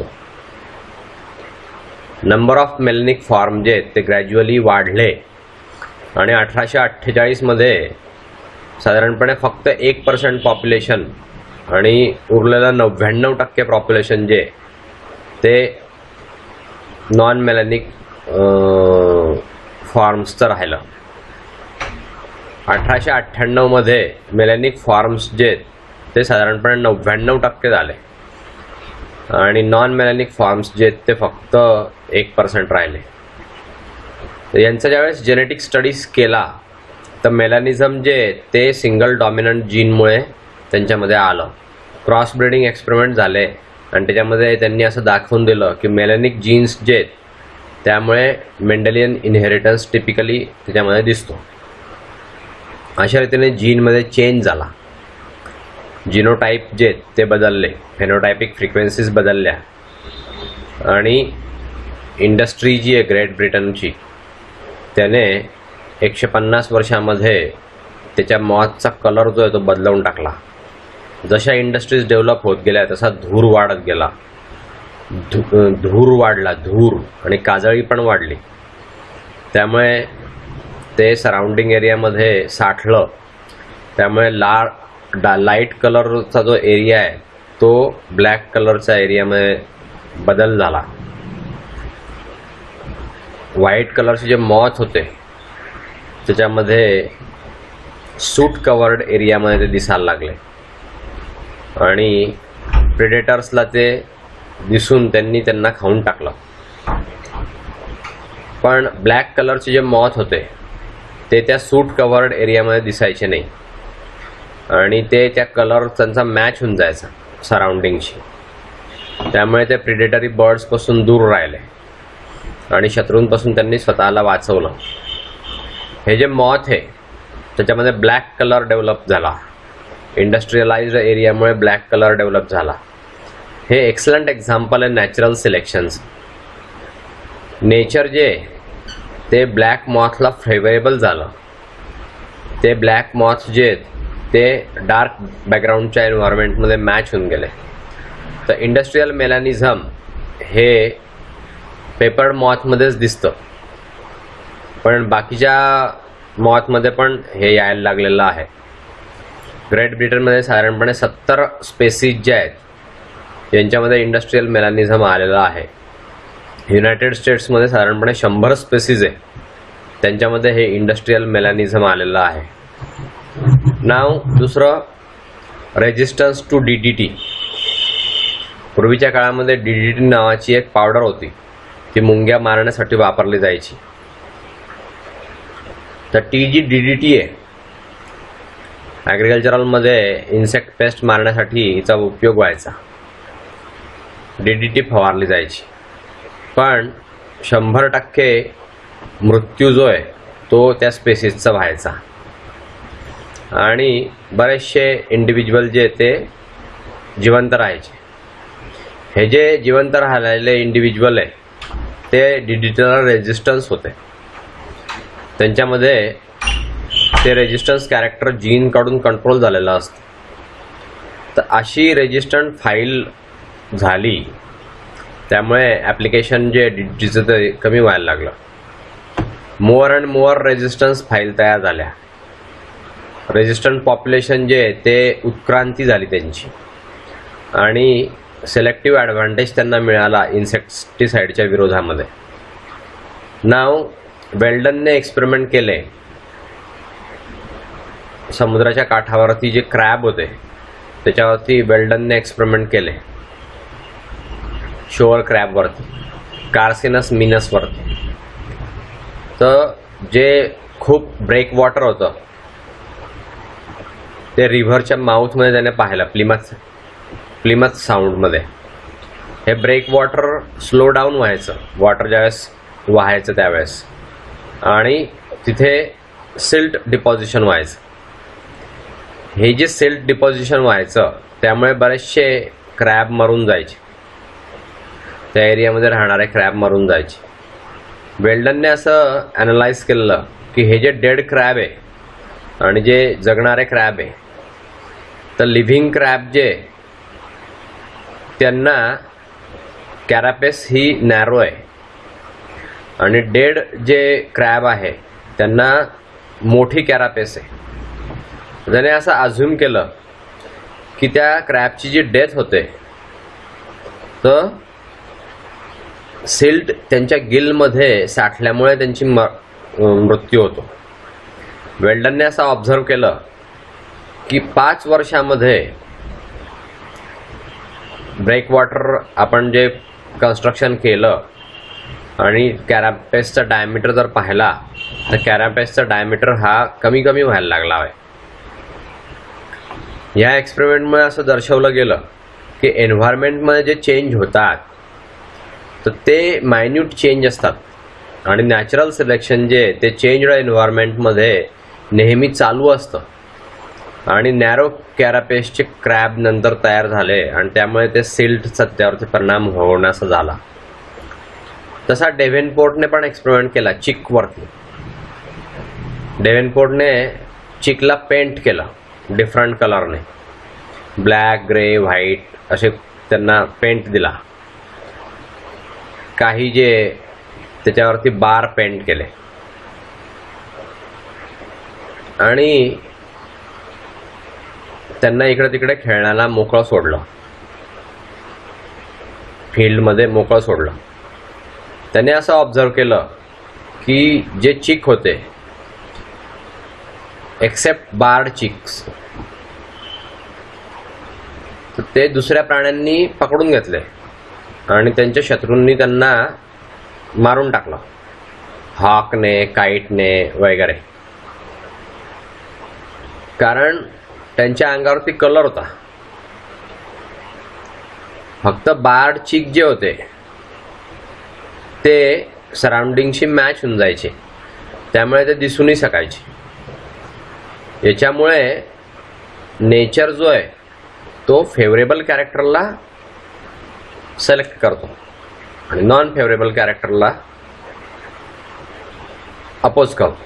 नंबर ऑफ मेलॅनिक फॉर्म जे आहेत ते ग्रॅज्युअली वाढले आणि 1848 मध्ये साधारणपणे फक्त 1% पॉप्युलेशन आणि उरलेलं 99% पॉप्युलेशन जे ते नॉन मेलॅनिक फॉर्म्सचं राहिलं. 1898 मध्ये मेलॅनिक फॉर्म्स जे ते साधारणपणे 99% झाले आणि नॉन मेलॅनिक फॉर्म्स जे ते फक्त 1% राहिले. तर यांचा ज्यावेळेस जेनेटिक स्टडीज केला तर मेलॅनिझम जे ते सिंगल डॉमिनंट जीनमुळे त्यांच्यामध्ये आलं. क्रॉस ब्रीडिंग एक्सपेरिमेंट झाले आणि त्याच्यामध्ये त्यांनी असं दाखवून दिलं की मेलॅनिक जीन्स जे त्यामुळे मेंडेलियन इनहेरिटन्स टिपिकली त्याच्यामध्ये दिसतो. अशा रीतीने जीनमध्ये चेंज झाला, जिनोटाईप जे ते बदलले, फेनोटायपिक फ्रिक्वेन्सीज बदलल्या आणि इंडस्ट्री जी आहे ग्रेट ब्रिटनची त्याने 150 वर्षामध्ये त्याच्या मॉथचा कलर जो आहे तो बदलवून टाकला. जशा इंडस्ट्रीज डेव्हलप होत गेल्या तसा धूर वाढत गेला, धूर वाढला, धूर आणि काजळी पण वाढली. त्यामुळे ते सराउंडिंग एरियामध्ये साठलं. त्यामुळे लाईट कलरचा जो एरिया आहे तो ब्लॅक कलरच्या एरियामध्ये बदल झाला. व्हाईट कलरचे जे मॉथ होते त्याच्यामध्ये सूट कवर्ड एरियामध्ये ते दिसायला लागले आणि प्रेडेटर्सला ते दिसून त्यांना खाऊन टाकलं. पण ब्लॅक कलरचे जे मॉथ होते ते त्या सूट कव्हर्ड एरियामध्ये दिसायचे नाही आणि ते त्या कलर त्यांचा मॅच होऊन जायचा सराउंडिंगशी. त्यामुळे ते प्रिडेटरी बर्ड्सपासून दूर राहिले आणि शत्रूंपासून त्यांनी स्वतःला वाचवलं. हे जे मॉथ आहे त्याच्यामध्ये ब्लॅक कलर डेव्हलप झाला, इंडस्ट्रियलाइज्ड एरियामुळे ब्लॅक कलर डेव्हलप झाला. हे एक्सलंट एक्झाम्पल आहे नॅचरल सिलेक्शन्स. नेचर जे ते ब्लॅक मॉथला फेवरेबल झालं. ते ब्लॅक मॉथ जे ते डार्क बॅकग्राऊंडच्या एन्व्हायरमेंटमध्ये मॅच होऊन गेले. तर इंडस्ट्रियल मेलॅनिझम हे पेपर्ड मॉथमध्येच दिसतं, पण बाकीच्या मॉथमध्ये पण हे यायला लागलेलं आहे. ग्रेट ब्रिटनमध्ये साधारणपणे 70 स्पेसीज जे आहेत यांच्यामध्ये इंडस्ट्रियल मेलॅनिझम आलेला आहे. युनायटेड स्टेट्समध्ये साधारणपणे 100 स्पेसीज आहे त्यांच्यामध्ये हे इंडस्ट्रियल मेलॅनिझम आलेलं आहे. नाव दुसरं, रेजिस्टन्स टू DDT. पूर्वीच्या काळामध्ये DDT नावाची एक पावडर होती, ती मुंग्या मारण्यासाठी वापरली जायची. तर ती जी DDT आहे ॲग्रिकल्चरलमध्ये इन्सेक्ट पेस्ट मारण्यासाठी हिचा उपयोग व्हायचा. DDT फवारली जायची, पण 100% मृत्यू जो आहे तो त्या स्पेसीसचा व्हायचा आणि बरेचसे इंडिव्हिज्युअल जे ते जिवंत राहायचे. हे जे जिवंत राहिलेले इंडिव्हिज्युअल आहे ते DDTला रेजिस्टन्स होते. त्यांच्यामध्ये ते रेजिस्टन्स कॅरेक्टर जीनकडून कंट्रोल झालेलं असतं. तर अशी रेजिस्टंट फाईल झाली, त्यामुळे ॲप्लिकेशन जे DDTचं ते कमी व्हायला लागलं. More and more resistance file तयार झाल्या. रेजिस्टंट पॉप्युलेशन जे ते उत्क्रांती झाली त्यांची आणि सिलेक्टिव्ह ॲडव्हान्टेज त्यांना मिळाला इन्सेक्टिसाइडच्या विरोधामध्ये. नाव वेल्डनने एक्सपेरिमेंट केले. समुद्राच्या काठावरती जे क्रॅब होते त्याच्यावरती वेल्डनने एक्सपेरिमेंट केले. शोअर क्रॅबवरती, कार्सिनस मिनसवरती. तर जे खूप ब्रेक वॉटर होतं ते रिव्हरच्या माउथमध्ये त्याने पाहिलं, प्लिमथ साऊंडमध्ये. हे ब्रेक वॉटर स्लो डाऊन व्हायचं, वॉटर ज्यावेळेस वाहायचं त्यावेळेस, आणि तिथे सिल्ट डिपॉझिशन व्हायचं. हे जे सिल्ट डिपॉझिशन व्हायचं त्यामुळे बरेचसे क्रॅब मरून जायचे, त्या एरियामध्ये राहणारे क्रॅब मरून जायचे. वेल्डनने असं ॲनालाइज केलं की हे जे डेड क्रॅब आहे आणि जे जगणारे क्रॅब आहे, तर लिव्हिंग क्रॅब जे त्यांना कॅरापेस ही नॅरो आहे आणि डेड जे क्रॅब आहे त्यांना मोठी कॅरापेस आहे. त्याने असं अझ्युम केलं की त्या क्रॅबची जी डेथ होते तर सिल्ट त्यांच्या गिलमध्ये साठल्यामुळे त्यांची मृत्यू होतो. वेल्डनने असं ऑब्झर्व केलं की 5 वर्षामध्ये ब्रेक वॉटर आपण जे कन्स्ट्रक्शन केलं आणि कॅरापेसचा डायमीटर जर पाहिला तर कॅरापेसचा डायमीटर हा कमी कमी व्हायला लागला आहे. या एक्सपेरिमेंटमुळे असं दर्शवलं गेलं की एन्व्हायरमेंटमध्ये जे चेंज होतात तर ते मायन्यूट चेंज असतात आणि नॅचरल सिलेक्शन जे ते चेंज्ड एन्व्हायरमेंटमध्ये नेहमी चालू असतं आणि नॅरो कॅरापेसचे क्रॅब नंतर तयार झाले आणि त्यामुळे ते सिल्टचा त्यावरती परिणाम होण्याचा झाला. तसा डेव्हेनपोर्टने पण एक्सपेरिमेंट केला चिकवरती. डेव्हेनपोर्टने चिकला पेंट केलं डिफरंट कलरने, ब्लॅक, ग्रे, व्हाईट असे त्यांना पेंट दिला. काही जे त्याच्यावरती बार पेंट केले आणि त्यांना इकडे तिकडे खेळण्याला मोकळं सोडलं, फील्डमध्ये मोकळं सोडलं. त्याने असं ऑब्झर्व केलं की जे चिक होते एक्सेप्ट बार्ड चिक्स ते दुसऱ्या प्राण्यांनी पकडून घेतले आणि त्यांच्या शत्रूंनी त्यांना मारून टाकलं. हॉकने, काईटने वगैरे, कारण त्यांच्या अंगावरती कलर होता. फक्त बार्ड चीक जे होते ते सराउंडिंगशी मॅच होऊन जायचे, त्यामुळे ते दिसूनही सकायचे. याच्यामुळे नेचर जो आहे तो फेवरेबल कॅरेक्टरला सिलेक्ट करतो आणि नॉन फेवरेबल कॅरेक्टरला अपोज करतो.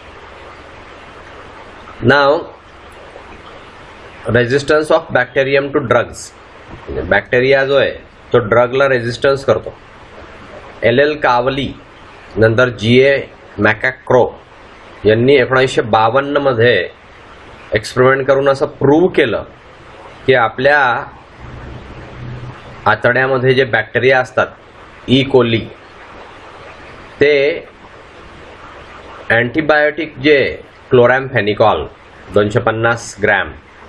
नाव resistance of bacterium to drugs. Bacteria जो आहे तो ड्रगला रेजिस्टन्स करतो. LL कावली नंतर GA मॅकॅक्रो यांनी 1952 मध्ये एक्सपेरिमेंट करून असं प्रूव्ह केलं की आपल्या आतड्यामध्ये जे बॅक्टेरिया असतात ई कोली, ते अँटीबायोटिक जे क्लोरॅमफेनिकॉल 250 ग्रॅम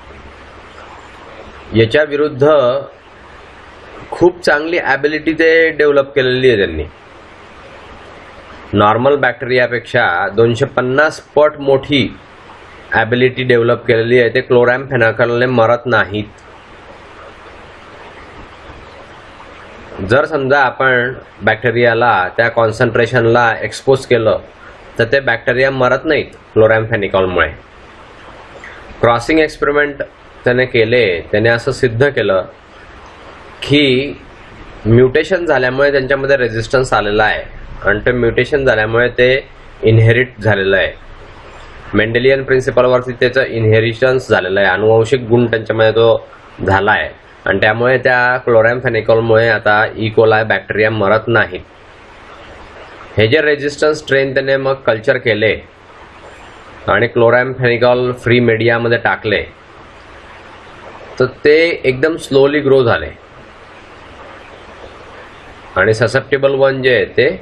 याच्या विरुद्ध खूप चांगली ॲबिलिटी ते डेव्हलप केलेली आहे त्यांनी. नॉर्मल बॅक्टेरियापेक्षा 250 पट मोठी ॲबिलिटी डेव्हलप केलेली आहे. ते क्लोरॅमफेनिकॉलने मरत नाहीत. जर समजा आपण बॅक्टेरियाला त्या कॉन्सन्ट्रेशनला एक्सपोज केलं तर ते बॅक्टेरिया मरत नाहीत क्लोरॅमफेनिकॉलमुळे. क्रॉसिंग एक्सपेरिमेंट त्याने केले. त्याने असं सिद्ध केलं की म्युटेशन झाल्यामुळे त्यांच्यामध्ये रेजिस्टन्स आलेला आहे आणि ते म्युटेशन झाल्यामुळे ते इनहेरिट झालेलं आहे. मेंडेलियन प्रिन्सिपलवरती त्याचं इनहेरिटन्स झालेलं आहे. अनुवंशिक गुण त्यांच्यामध्ये तो झाला आहे आणि त्यामुळे त्या क्लोरॅमफेनिकॉलमुळे आता ई कोलाई बॅक्टेरिया मरत नाहीत. हे जे रेजिस्टन्स स्ट्रेन त्याने मग कल्चर केले आणि क्लोरॅमफेनिकॉल फ्री मीडियामध्ये टाकले तर ते एकदम स्लोली ग्रो झाले आणि ससेप्टेबल वन जे आहे ते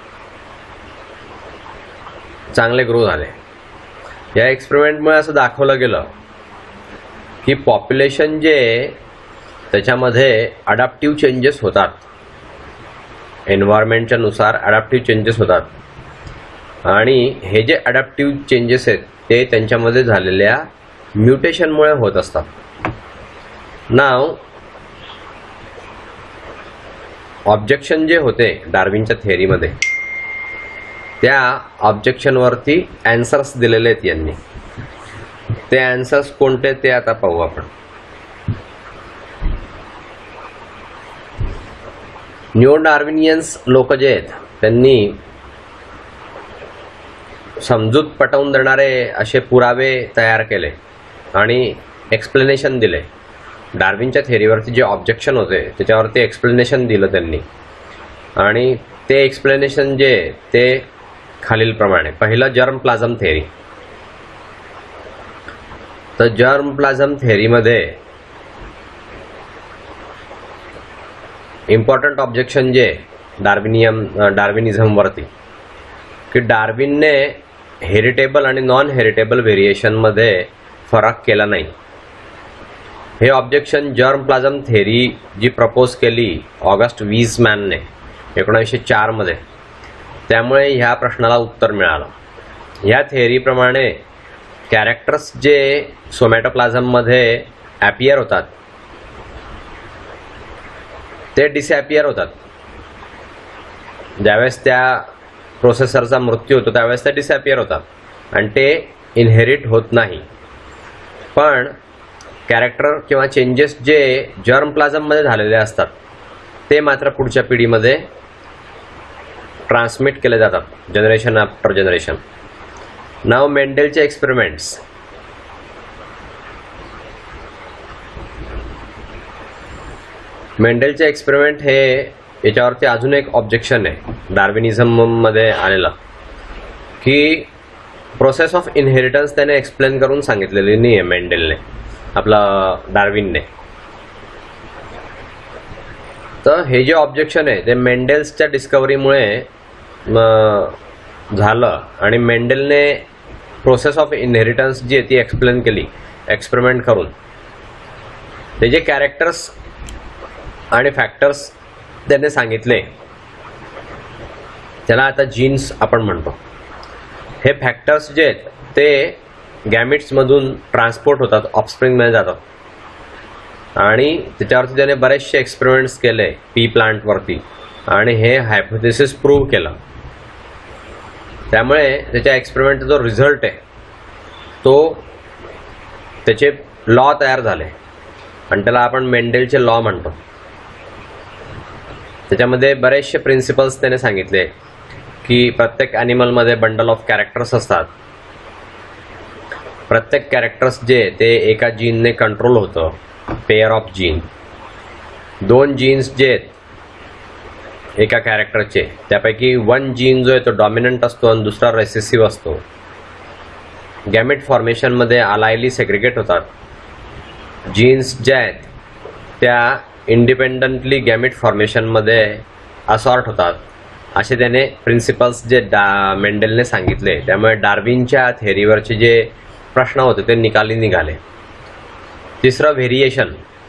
चांगले ग्रो झाले. या एक्सपेरिमेंटमुळे असं दाखवलं गेलं की पॉप्युलेशन जे त्याच्यामध्ये अडॅप्टिव्ह चेंजेस होतात, एन्व्हायरमेंटच्या नुसार अडॅप्टिव्ह चेंजेस होतात आणि हे जे अडॅप्टिव्ह चेंजेस आहेत ते त्यांच्यामध्ये झालेल्या म्युटेशनमुळे होत असतात. नाव ऑब्जेक्शन जे होते डार्विनच्या थेअरीमध्ये त्या ऑब्जेक्शनवरती ॲन्सर्स दिलेले आहेत यांनी. ते ॲन्सर्स कोणते ते आता पाहू आपण. न्यू डार्विनियन्स लोक जे आहेत त्यांनी समजूत पटवून देणारे असे पुरावे तयार केले आणि एक्सप्लेनेशन दिले. डार्विनच्या थेअरीवरती जे ऑब्जेक्शन होते त्याच्यावरती एक्सप्लेनेशन दिलं त्यांनी आणि ते एक्सप्लेनेशन जे ते खालीलप्रमाणे. पहिलं जर्म प्लाझम थेअरी. तर जर्म प्लाझम थेअरीमध्ये इम्पॉर्टंट ऑब्जेक्शन जे डार्विनिझमवरती की डार्विनने हेरिटेबल आणि नॉन हेरिटेबल व्हेरिएशनमध्ये फरक केला नाही. हे ऑब्जेक्शन जर्म प्लाझम थेअरी जी प्रपोज केली ऑगस्ट वीसमॅनने 1904 मध्ये, त्यामुळे ह्या प्रश्नाला उत्तर मिळालं. ह्या थेअरीप्रमाणे कॅरेक्टर्स जे सोमॅटोप्लाझममध्ये ॲपियर होतात ते डिसॲपियर होतात. ज्यावेळेस त्या प्रोसेसरचा मृत्यू होतो त्यावेळेस ते डिसॲपियर होतात आणि ते इनहेरिट होत नाही. पण कॅरेक्टर किंवा चेंजेस जे जर्म प्लाझममध्ये झालेले असतात ते मात्र पुढच्या पिढीमध्ये ट्रान्समिट केले जातात जनरेशन आफ्टर जनरेशन. नाव मेंडेलचे एक्सपेरिमेंट्स. मेंडेलचे एक्सपेरिमेंट हे याच्यावरती अजून एक ऑब्जेक्शन आहे डार्विनिझममध्ये आलेलं की प्रोसेस ऑफ इनहेरिटन्स त्याने एक्सप्लेन करून सांगितलेली नाही आहे मेंडेलने, आपला डार्विनने. तर हे जे ऑब्जेक्शन आहे ते मेंडेल्सच्या डिस्कवरीमुळे झालं आणि मेंडेलने प्रोसेस ऑफ इनहेरिटन्स जी आहे ती एक्सप्लेन केली एक्सपेरिमेंट करून. ते जे कॅरेक्टर्स आणि फॅक्टर्स त्याने सांगितले त्याला आता जीन्स आपण म्हणतो. हे फॅक्टर्स जे आहेत ते गॅमिट्समधून ट्रान्सपोर्ट होतात, ऑफस्प्रिंगमध्ये जातात आणि त्याच्यावरती त्याने बरेचसे एक्सपेरिमेंट्स केले पी प्लांटवरती आणि हे हायपोथेसिस प्रूव्ह केलं. त्यामुळे त्याच्या एक्सपेरिमेंटचा जो रिझल्ट आहे तो त्याचे लॉ तयार झाले आणि त्याला आपण मेंडेलचे लॉ म्हणतो. त्याच्यामध्ये बरेचसे प्रिन्सिपल्स त्याने सांगितले की प्रत्येक ॲनिमलमध्ये बंडल ऑफ कॅरेक्टर्स असतात. प्रत्येक कॅरेक्टर्स जे ते एका जीनने कंट्रोल होतं, पेअर ऑफ जीन. 2 जीन्स जे आहेत एका कॅरेक्टरचे त्यापैकी 1 जीन जो आहे तो डॉमिनंट असतो आणि दुसरा रेसेसिव्ह असतो. गॅमेट फॉर्मेशनमध्ये अलायली सेग्रिगेट होतात. जीन्स ज्या आहेत त्या इंडिपेंडंटली गॅमेट फॉर्मेशनमध्ये असॉर्ट होतात असे त्याने प्रिन्सिपल्स जे मेंडेलने सांगितले. त्यामुळे डार्विनच्या थेअरीवरचे जे प्रश्न होते ते निकाली निघाले. तिसरं व्हेरिएशन.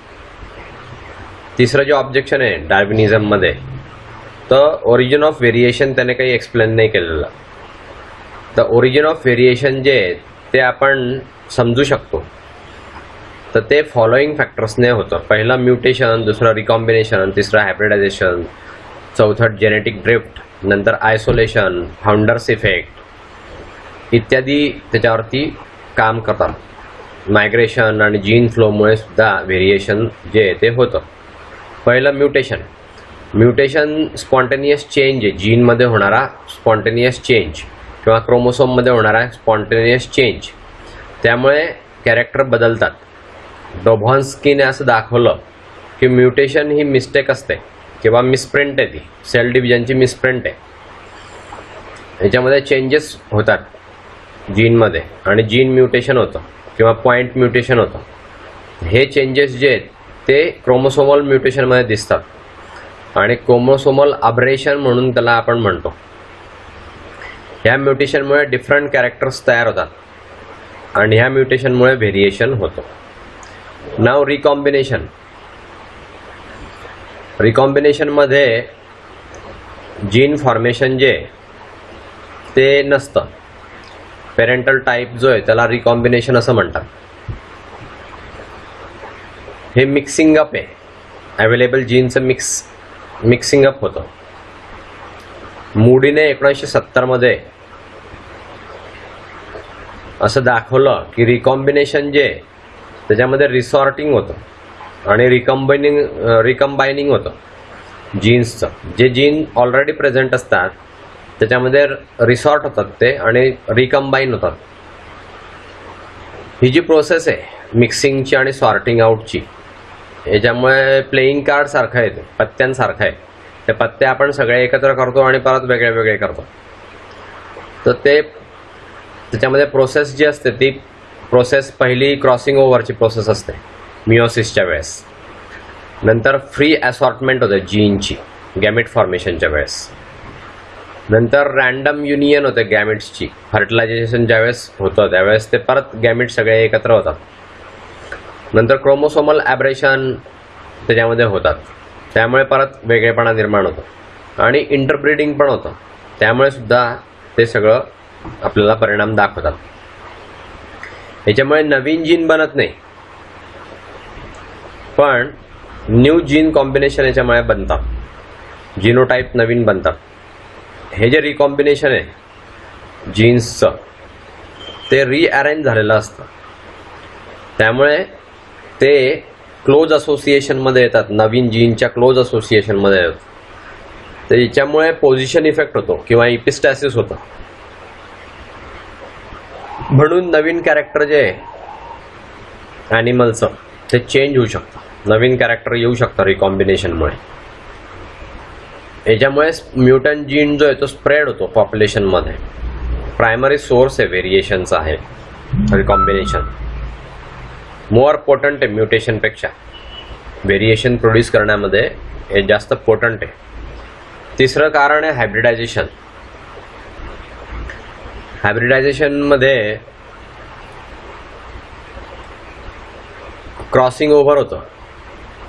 तिसरं जे ऑब्जेक्शन आहे डार्विनिझममध्ये तर ओरिजिन ऑफ व्हेरिएशन त्याने काही एक्सप्लेन नाही केलेलं. तर ओरिजिन ऑफ व्हेरिएशन जे आहे ते आपण समजू शकतो तर ते फॉलोइंग फॅक्टर्सने होतं. पहिलं म्युटेशन, दुसरं रिकॉम्बिनेशन, तिसरं हायब्रिडायझेशन, चौथं जेनेटिक ड्रिफ्ट, नंतर आयसोलेशन, फाउंडर्स इफेक्ट इत्यादी त्याच्यावरती काम करतात. मायग्रेशन आणि जीन फ्लोमुळे सुद्धा व्हेरिएशन जे आहे ते होतं. पहिलं म्युटेशन. म्युटेशन स्पॉन्टेनियस चेंज आहे, जीनमध्ये होणारा स्पॉन्टेनियस चेंज किंवा क्रोमोसोममध्ये होणारा स्पॉन्टेनियस चेंज. त्यामुळे कॅरेक्टर बदलतात. डोभॉन्स्कीने असं दाखवलं की म्युटेशन ही मिस्टेक असते किंवा मिसप्रिंट आहे, ती सेल डिव्हिजनची मिसप्रिंट आहे. याच्यामध्ये चेंजेस होतात जीनमध्ये आणि जीन म्युटेशन होतं किंवा पॉईंट म्युटेशन होतं. हे चेंजेस जे आहेत ते क्रोमोसोमल म्युटेशनमध्ये दिसतात आणि क्रोमोसोमल अब्रेशन म्हणून त्याला आपण म्हणतो. ह्या म्युटेशनमुळे डिफरंट कॅरेक्टर्स तयार होतात आणि ह्या म्युटेशनमुळे व्हेरिएशन होतं. नाव रिकॉम्बिनेशन. रिकॉम्बिनेशनमध्ये जीन फॉर्मेशन जे ते नसतं. पेरेंटल टाईप जो आहे त्याला रिकॉम्बिनेशन असं म्हणतात. हे मिक्सिंग अप आहे, अवेलेबल जीनचं मिक्सिंग अप होतं. मूडीने 1970मध्ये असं दाखवलं की रिकॉम्बिनेशन जे त्याच्यामध्ये रिसॉर्टिंग होतं आणि रिकंबायनिंग होतं जीन्सचं. जे जीन ऑलरेडी प्रेझेंट असतात त्याच्यामध्ये रिसॉर्ट होतात ते आणि रिकंबाईन होतात. ही जी प्रोसेस आहे मिक्सिंगची आणि सॉर्टिंग आउटची याच्यामुळे प्लेईंग कार्ड सारखं आहे, पत्त्यांसारखं आहे. ते पत्ते आपण सगळे एकत्र करतो आणि परत वेगळे वेगळे करतो. तर ते त्याच्यामध्ये प्रोसेस जी असते ती प्रोसेस पहिली क्रॉसिंग ओव्हरची प्रोसेस असते मिओसिसच्या वेळेस. नंतर फ्री असॉर्टमेंट होते जीनची गॅमेट फॉर्मेशनच्या वेळेस. नंतर रॅन्डम युनियन होते गॅमेट्सची. फर्टिलायझेशन ज्यावेळेस होतं त्यावेळेस ते परत गॅमेट सगळे एकत्र होतात. नंतर क्रोमोसोमल ॲब्रेशन त्याच्यामध्ये होतात, त्यामुळे परत वेगळेपणा निर्माण होतो आणि इंटरब्रीडिंग पण होतं. त्यामुळे सुद्धा ते सगळं आपल्याला परिणाम दाखवतात. याच्यामुळे नवीन जीन बनत नाही पण न्यू जीन कॉम्बिनेशन याच्यामुळे बनतात, जिनोटाईप नवीन बनतात. हे जे रिकॉम्बिनेशन आहे जीन्सचं ते रिअरेंज झालेलं असतं. त्यामुळे ते क्लोज असोसिएशनमध्ये येतात, नवीन जीनच्या क्लोज असोसिएशनमध्ये येतात. तर याच्यामुळे पोझिशन इफेक्ट होतो किंवा इपिस्टॅसिस होतं. म्हणून नवीन कॅरेक्टर जे आहे ॲनिमलचं ते चेंज होऊ शकतं, नवीन कॅरेक्टर येऊ शकतं रिकॉम्बिनेशनमुळे. याच्यामुळे म्युटंट जीन जो आहे तो स्प्रेड होतो पॉप्युलेशनमध्ये. प्रायमरी सोर्स आहे व्हेरिएशनचा आहे रिकॉम्बिनेशन. मोर पोटंट आहे म्युटेशनपेक्षा. व्हेरिएशन प्रोड्यूस करण्यामध्ये हे जास्त पोटंट आहे. तिसरं कारण आहे हायब्रिडायझेशन. हायब्रिडायझेशनमध्ये क्रॉसिंग ओव्हर होतं,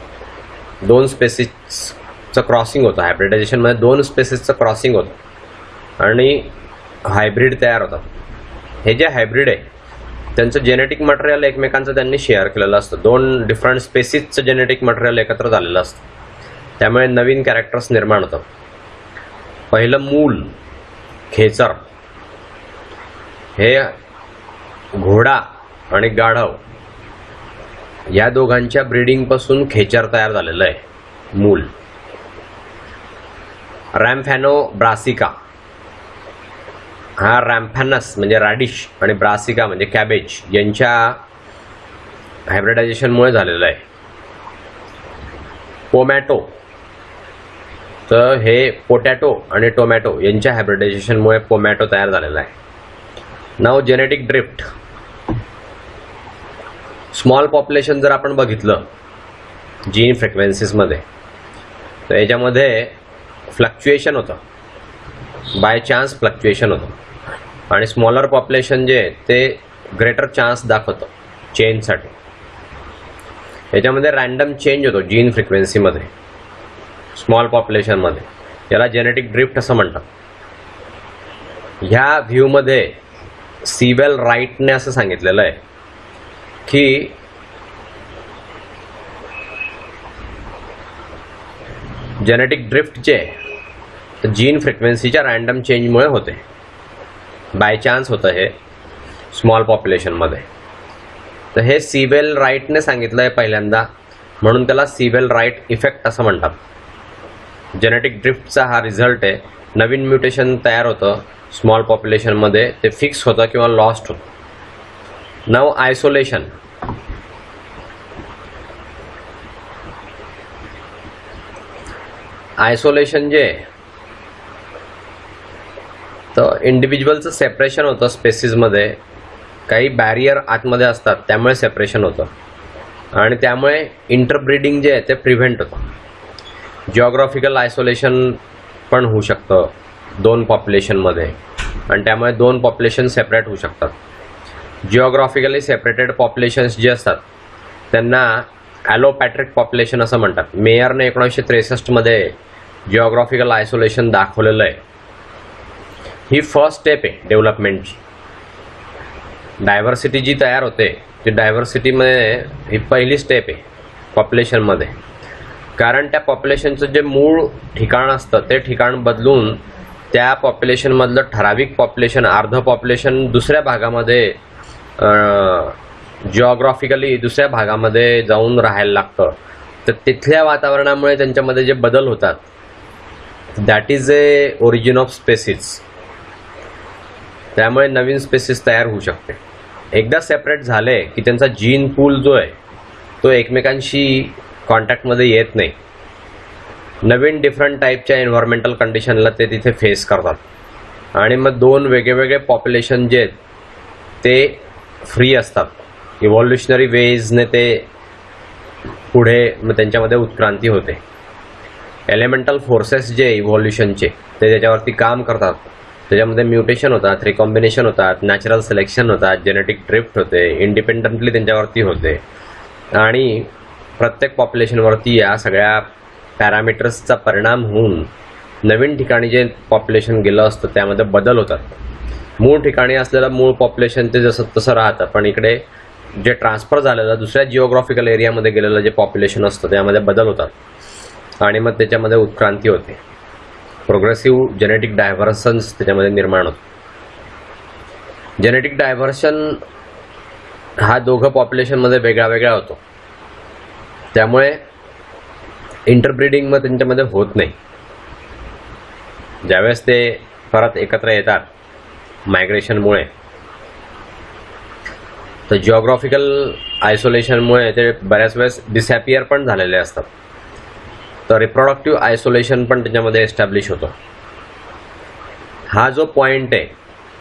2 स्पेसिसचं क्रॉसिंग होतं. हायब्रिडायझेशनमध्ये 2 स्पेसिसचं क्रॉसिंग होतं आणि हायब्रिड तयार होतात. हे जे हायब्रिड आहे त्यांचं जेनेटिक मटेरियल एकमेकांचं त्यांनी शेअर केलेलं असतं. 2 डिफरंट स्पेसीजचं जेनेटिक मटेरियल एकत्र झालेलं असतं. त्यामुळे नवीन कॅरेक्टर्स निर्माण होतात. पहिलं मूल खेचर हे घोडा आणि गाढव या दोघांच्या ब्रीडिंगपासून खेचर तयार झालेलं आहे मूल. रॅम्फॅनो ब्रासिका हा रॅम्फॅनस म्हणजे रॅडिश आणि ब्रासिका म्हणजे कॅबेज यांच्या हायब्रिडायझेशनमुळे झालेलं आहे. पोमॅटो तर हे पोटॅटो आणि टोमॅटो यांच्या हायब्रिडायझेशनमुळे पोमॅटो तयार झालेला आहे. नाव जेनेटिक ड्रिफ्ट. स्मॉल पॉप्युलेशन जर आपण बघितलं जीन फ्रिक्वेन्सीजमध्ये तर याच्यामध्ये फ्लक्च्युएशन होतं, बाय चान्स फ्लक्च्युएशन होतं. आणि स्मॉलर पॉप्युलेशन जे ते ग्रेटर चान्स दाखवतं चेंजसाठी. याच्यामध्ये रॅन्डम चेंज होतो जीन फ्रिक्वेन्सीमध्ये स्मॉल पॉप्युलेशनमध्ये. याला जेनेटिक ड्रिफ्ट असं म्हणतात. ह्या व्ह्यूमध्ये सीवेल राईटने असं सांगितलेलं आहे की जेनेटिक ड्रिफ्ट जे जीन फ्रिक्वेन्सीच्या रॅन्डम चेंजमुळे होते, बाय चान्स होतं हे स्मॉल पॉप्युलेशनमध्ये. तर हे सीवेल राईटने सांगितलं आहे पहिल्यांदा, म्हणून त्याला सीवेल राईट इफेक्ट असं म्हणतात. जेनेटिक ड्रिफ्टचा हा रिझल्ट आहे. नवीन म्युटेशन तयार होतं स्मॉल पॉप्युलेशनमध्ये, ते फिक्स होतं किंवा लॉस्ट होतं. नाव आयसोलेशन. आयसोलेशन जे तर इंडिव्हिज्युअलचं सेपरेशन होतं स्पेसीजमध्ये. काही बॅरियर आतमध्ये असतात त्यामुळे सेपरेशन होतं आणि त्यामुळे इंटरब्रीडिंग जे आहे ते प्रिव्हेंट होतं. जिओग्राफिकल आयसोलेशन पण होऊ शकतं 2 पॉप्युलेशनमध्ये आणि त्यामुळे 2 पॉप्युलेशन सेपरेट होऊ शकतात. जिओग्राफिकली सेपरेटेड पॉप्युलेशन्स जे असतात त्यांना ॲलोपॅट्रिक पॉप्युलेशन असं म्हणतात. मेयरने 1963 जिओग्राफिकल आयसोलेशन दाखवलेलं आहे. ही फर्स्ट स्टेप आहे डेव्हलपमेंटची. डायव्हर्सिटी जी तयार होते ती डायव्हर्सिटीमध्ये ही पहिली स्टेप आहे पॉप्युलेशनमध्ये. कारण त्या पॉप्युलेशनचं जे मूळ ठिकाण असतं ते ठिकाण बदलून त्या पॉप्युलेशनमधलं ठराविक पॉप्युलेशन, अर्ध पॉप्युलेशन दुसऱ्या भागामध्ये जिओग्राफिकली दुसऱ्या भागामध्ये जाऊन राहायला लागतं. तर तिथल्या वातावरणामुळे त्यांच्यामध्ये जे बदल होतात that is a origin of species. त्यामुळे नवीन स्पेसीस तयार होऊ शकते. एकदा सेपरेट झाले की त्यांचा जीन पूल जो आहे तो एकमेकांशी कॉन्टॅक्टमध्ये येत नाही. नवीन डिफरंट टाईपच्या एन्व्हायरमेंटल कंडिशनला ते तिथे फेस करतात आणि मग 2 वेगवेगळे पॉप्युलेशन जे आहेत ते फ्री असतात. इव्हॉल्युशनरी वेजने ते पुढे मग त्यांच्यामध्ये उत्क्रांती होते. एलिमेंटल फोर्सेस जे इव्हॉल्युशनचे ते त्याच्यावरती काम करतात. त्याच्यामध्ये म्युटेशन होतात, रिकॉम्बिनेशन होतात, नॅचरल सिलेक्शन होतात, जेनेटिक ड्रिफ्ट होते, इंडिपेंडंटली त्यांच्यावरती होते आणि प्रत्येक पॉप्युलेशनवरती या सगळ्या पॅरामीटर्सचा परिणाम होऊन नवीन ठिकाणी जे पॉप्युलेशन गेलं असतं त्यामध्ये बदल होतात. मूळ ठिकाणी असलेलं मूळ पॉप्युलेशन ते जसं तसं राहतं, पण इकडे जे ट्रान्सफर झालेलं दुसऱ्या जिओग्राफिकल एरियामध्ये गेलेलं जे पॉप्युलेशन असतं त्यामध्ये बदल होतात आणि मग त्याच्यामध्ये उत्क्रांती होते. प्रोग्रेसिव्ह जेनेटिक डायव्हर्सन्स त्याच्यामध्ये निर्माण होतं. जेनेटिक डायव्हर्शन हा दोघं पॉप्युलेशनमध्ये वेगळा वेगळा होतो. त्यामुळे इंटरब्रीडिंग मग त्यांच्यामध्ये होत नाही. ज्यावेळेस ते परत एकत्र येतात मायग्रेशनमुळे तर जिओग्राफिकल आयसोलेशनमुळे ते बऱ्याच वेळेस डिसॅपियर पण झालेले असतात. तर रिप्रोडक्टिव्ह आयसोलेशन पण त्याच्यामध्ये एस्टॅब्लिश होतो. हा जो पॉइंट आहे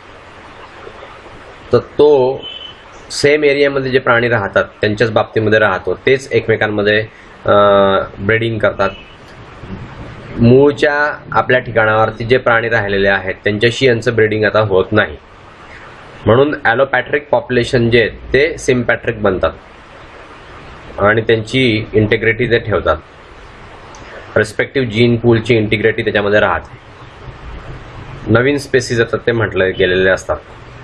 तर तो सेम एरियामध्ये जे प्राणी राहतात त्यांच्याच बाबतीमध्ये राहतो. तेच एकमेकांमध्ये ब्रीडिंग करतात. मूळच्या आपल्या ठिकाणावरती जे प्राणी राहिलेले आहेत त्यांच्याशी यांचं ब्रीडिंग आता होत नाही. म्हणून ॲलोपॅट्रिक पॉप्युलेशन जे आहेत ते सिम्पॅट्रिक बनतात आणि त्यांची इंटिग्रिटी ते ठेवतात. रिस्पेक्टिव्ह जीन पूलची इंटिग्रिटी त्याच्यामध्ये राहते. नवीन स्पेसीज येतात ते म्हटले गेलेले असतात.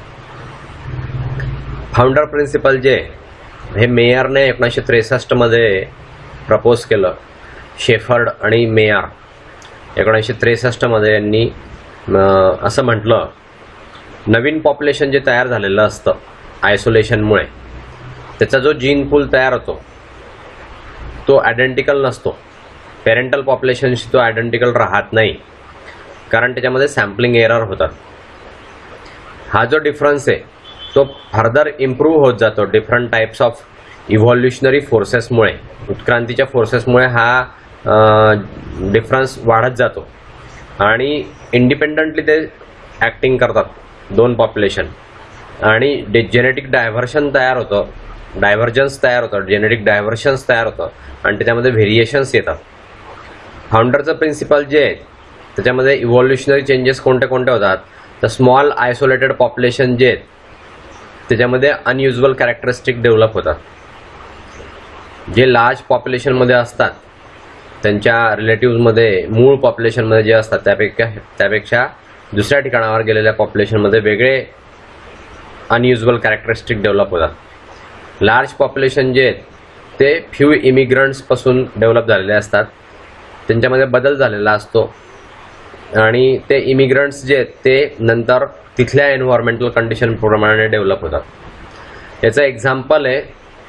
फाउंडर प्रिन्सिपल जे हे मेयरने 1963 मध्ये प्रपोज केलं. शेफर्ड आणि मेयर 1963 मध्ये यांनी असं म्हटलं, नवीन पॉप्युलेशन जे तयार झालेलं असतं आयसोलेशनमुळे, त्याचा जो जीन पूल तयार होतो तो आयडेंटिकल नसतो. पेरेंटल पॉप्युलेशनशी तो आयडेंटिकल राहत नाही, कारण त्याच्यामध्ये सॅम्पलिंग एरर होतात. हा जो डिफरन्स आहे तो फर्दर इम्प्रूव्ह होत जातो डिफरंट टाइप्स ऑफ इव्हॉल्युशनरी फोर्सेसमुळे. उत्क्रांतीच्या फोर्सेसमुळे हा डिफरन्स वाढत जातो आणि इंडिपेंडंटली ते ॲक्टिंग करतात दोन पॉप्युलेशन, आणि जेनेटिक डायव्हर्जन्स तयार होतं, जेनेटिक डायव्हर्शन्स तयार होतं आणि त्याच्यामध्ये व्हेरिएशन्स येतात. फाउंडरचं प्रिन्सिपल जे आहे त्याच्यामध्ये इव्हॉल्युशनरी चेंजेस कोणते कोणते होतात, तर स्मॉल आयसोलेटेड पॉप्युलेशन जे आहेत त्याच्यामध्ये अनयुज्युअल कॅरेक्टरिस्टिक डेव्हलप होतात. जे लार्ज पॉप्युलेशनमध्ये असतात त्यांच्या रिलेटिव्हमध्ये, मूळ पॉप्युलेशनमध्ये जे असतात त्यापेक्षा दुसऱ्या ठिकाणावर गेलेल्या पॉप्युलेशनमध्ये वेगळे अनयुज्युअल कॅरेक्टरिस्टिक डेव्हलप होतात. लार्ज पॉप्युलेशन जे आहेत ते फ्यू इमिग्रंट्सपासून डेव्हलप झालेले असतात, त्यांच्यामध्ये बदल झालेला असतो आणि ते इमिग्रंट्स जे आहेत ते नंतर तिथल्या एन्व्हायरमेंटल कंडिशन प्रमाणे डेव्हलप होतात. याचं एक्झाम्पल आहे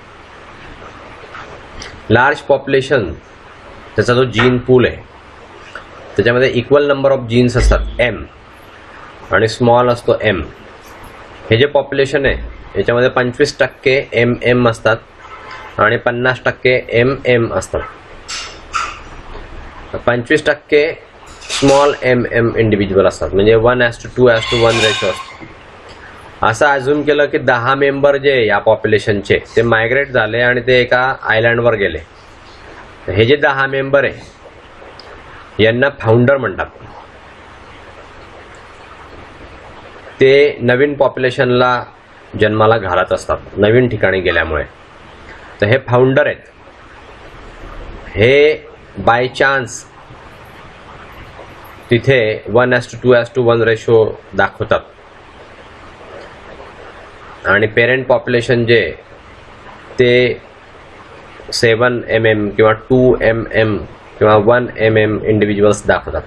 लार्ज पॉप्युलेशन, त्याचा जो जीन पूल आहे त्याच्यामध्ये इक्वल नंबर ऑफ जीन्स असतात एम आणि स्मॉल असतो एम. हे जे पॉप्युलेशन आहे याच्यामध्ये 25% एम असतात आणि 50% एम असतात. 25% स्मॉल एम इंडिव्हिज्युअल असतात, म्हणजे 1:2:1 रेशो असतो. असं अजून केलं की 10 मेंबर जे या पॉप्युलेशनचे ते मायग्रेट झाले आणि ते एका आयलँडवर गेले. हे जे 10 मेंबर आहे यांना फाउंडर म्हणतात. ते नवीन पॉप्युलेशनला जन्माला घालत असतात नवीन ठिकाणी गेल्यामुळे. तर हे फाउंडर आहेत. हे बाय चान्स तिथे 1:2:1 रेशो दाखवतात आणि पेरेंट पॉप्युलेशन जे ते 7 mm किंवा 2 mm किंवा 1 mm इंडिव्हिज्युअल्स दाखवतात.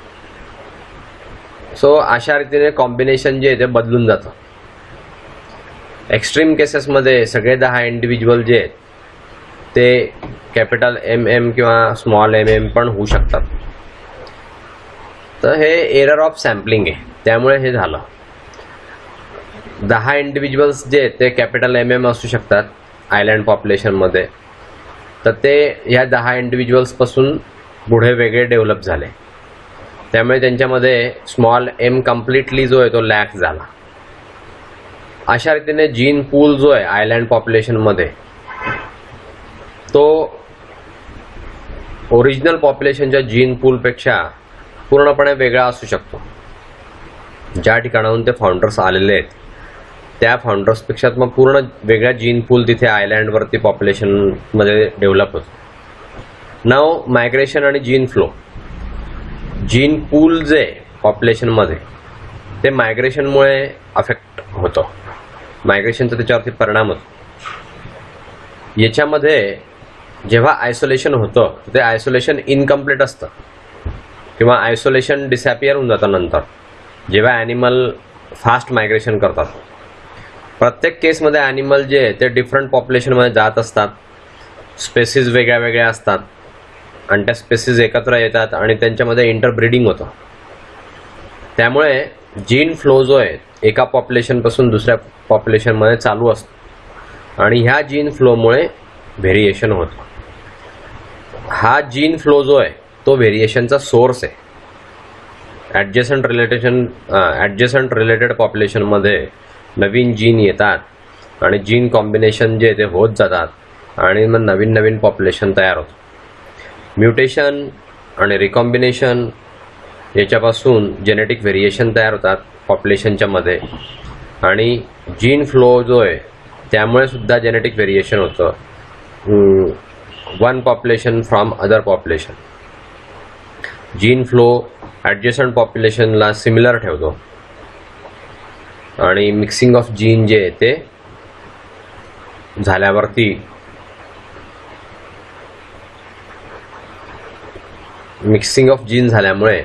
सो अशा रीतीने कॉम्बिनेशन जे आहे ते बदलून जातं. एक्स्ट्रीम केसेसमध्ये सगळे 10 इंडिव्हिज्युअल जे आहेत ते कॅपिटल MM किंवा स्मॉल mm पण होऊ शकतात. तर हे एरर ऑफ सॅम्पलिंग आहे, त्यामुळे हे झालं. 10 इंडिव्हिज्युअल्स जे ते कॅपिटल MM असू शकतात आयलँड पॉप्युलेशनमध्ये, तर ते ह्या 10 इंडिव्हिज्युअल्सपासून पुढे वेगळे डेव्हलप झाले. त्यामुळे त्यांच्यामध्ये स्मॉल एम कम्प्लिटली जो आहे तो लॅक झाला. अशा रीतीने जीन पूल जो आहे आयलँड पॉप्युलेशनमध्ये तो ओरिजिनल पॉप्युलेशनच्या जीन पूलपेक्षा पूर्णपणे वेगळा असू शकतो. ज्या ठिकाणाहून ते फाउंडर्स आलेले आहेत त्या फाउंडर्सपेक्षा मग पूर्ण वेगळ्या जीन पूल तिथे आयलँडवरती पॉप्युलेशनमध्ये डेव्हलप होतो. नाव मायग्रेशन आणि जीन फ्लो. जीन पूल जे पॉप्युलेशनमध्ये ते मायग्रेशनमुळे अफेक्ट होतं, मायग्रेशनचा त्याच्यावरती परिणाम होतो. याच्यामध्ये जेव्हा आयसोलेशन होतं ते आयसोलेशन इनकम्प्लीट असतं किंवा आयसोलेशन डिसॅपियर होऊन जातं नंतर जेव्हा ॲनिमल फास्ट मायग्रेशन करतात. प्रत्येक केसमध्ये ॲनिमल जे आहे ते डिफरंट पॉप्युलेशनमध्ये जात असतात, स्पेसीज वेगळ्या वेगळ्या असतात आणि त्या स्पेसीज एकत्र येतात आणि त्यांच्यामध्ये इंटरब्रीडिंग होतं. त्यामुळे जीन फ्लो जो आहे एका पॉप्युलेशनपासून दुसऱ्या पॉप्युलेशनमध्ये चालू असतो आणि ह्या जीन फ्लोमुळे व्हेरिएशन होतं. हा जीन फ्लो जो आहे तो व्हेरिएशनचा सोर्स आहे. ॲडजसंट रिलेटेड पॉप्युलेशनमध्ये नवीन जीन येतात आणि जीन कॉम्बिनेशन जे ते होत जातात आणि मग नवीन नवीन पॉप्युलेशन तयार होतं. म्युटेशन आणि रिकॉम्बिनेशन याच्यापासून जेनेटिक व्हेरिएशन तयार होतात पॉप्युलेशनच्या मध्ये आणि जीन फ्लो जो आहे त्यामुळे सुद्धा जेनेटिक व्हेरिएशन होतं one population from other population. Gene flow adjacent पॉप्युलेशनला सिमिलर ठेवतो आणि मिक्सिंग ऑफ जीन जे आहे ते झाल्यावरती मिक्सिंग ऑफ जीन झाल्यामुळे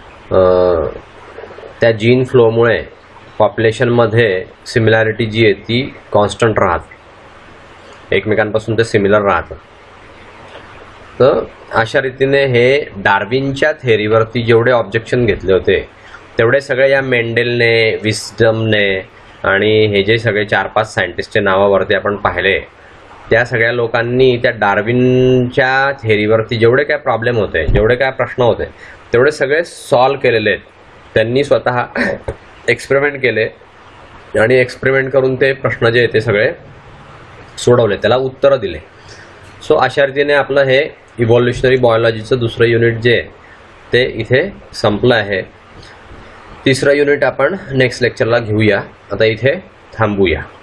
त्या जीन फ्लोमुळे पॉप्युलेशनमध्ये सिमिलॅरिटी जी आहे ती कॉन्स्टंट राहते, एकमेकांपासून ते सिमिलर राहतं. तर अशा रीतीने हे डार्विनच्या थेअरीवरती जेवढे ऑब्जेक्शन घेतले होते तेवढे सगळे या मेंडेलने, विस्डमने आणि हे जे सगळे 4-5 सायंटिस्टच्या नावावरती आपण पाहिले त्या सगळ्या लोकांनी त्या डार्विनच्या थेअरीवरती जेवढे काय प्रॉब्लेम होते, जेवढे काय प्रश्न होते तेवढे सगळे सॉल्व्ह केलेले आहेत. त्यांनी स्वतः एक्सपेरिमेंट केले आणि एक्सपेरिमेंट करून ते प्रश्न जे आहेत ते सगळे सोडवले, त्याला उत्तरं दिले. सो अशा रीतीने आपलं हे इव्हॉल्युशनरी बायोलॉजीचं दुसरं युनिट जे आहे ते इथे संपलं आहे. तिसरं युनिट आपण नेक्स्ट लेक्चरला घेऊया. आता इथे थांबूया.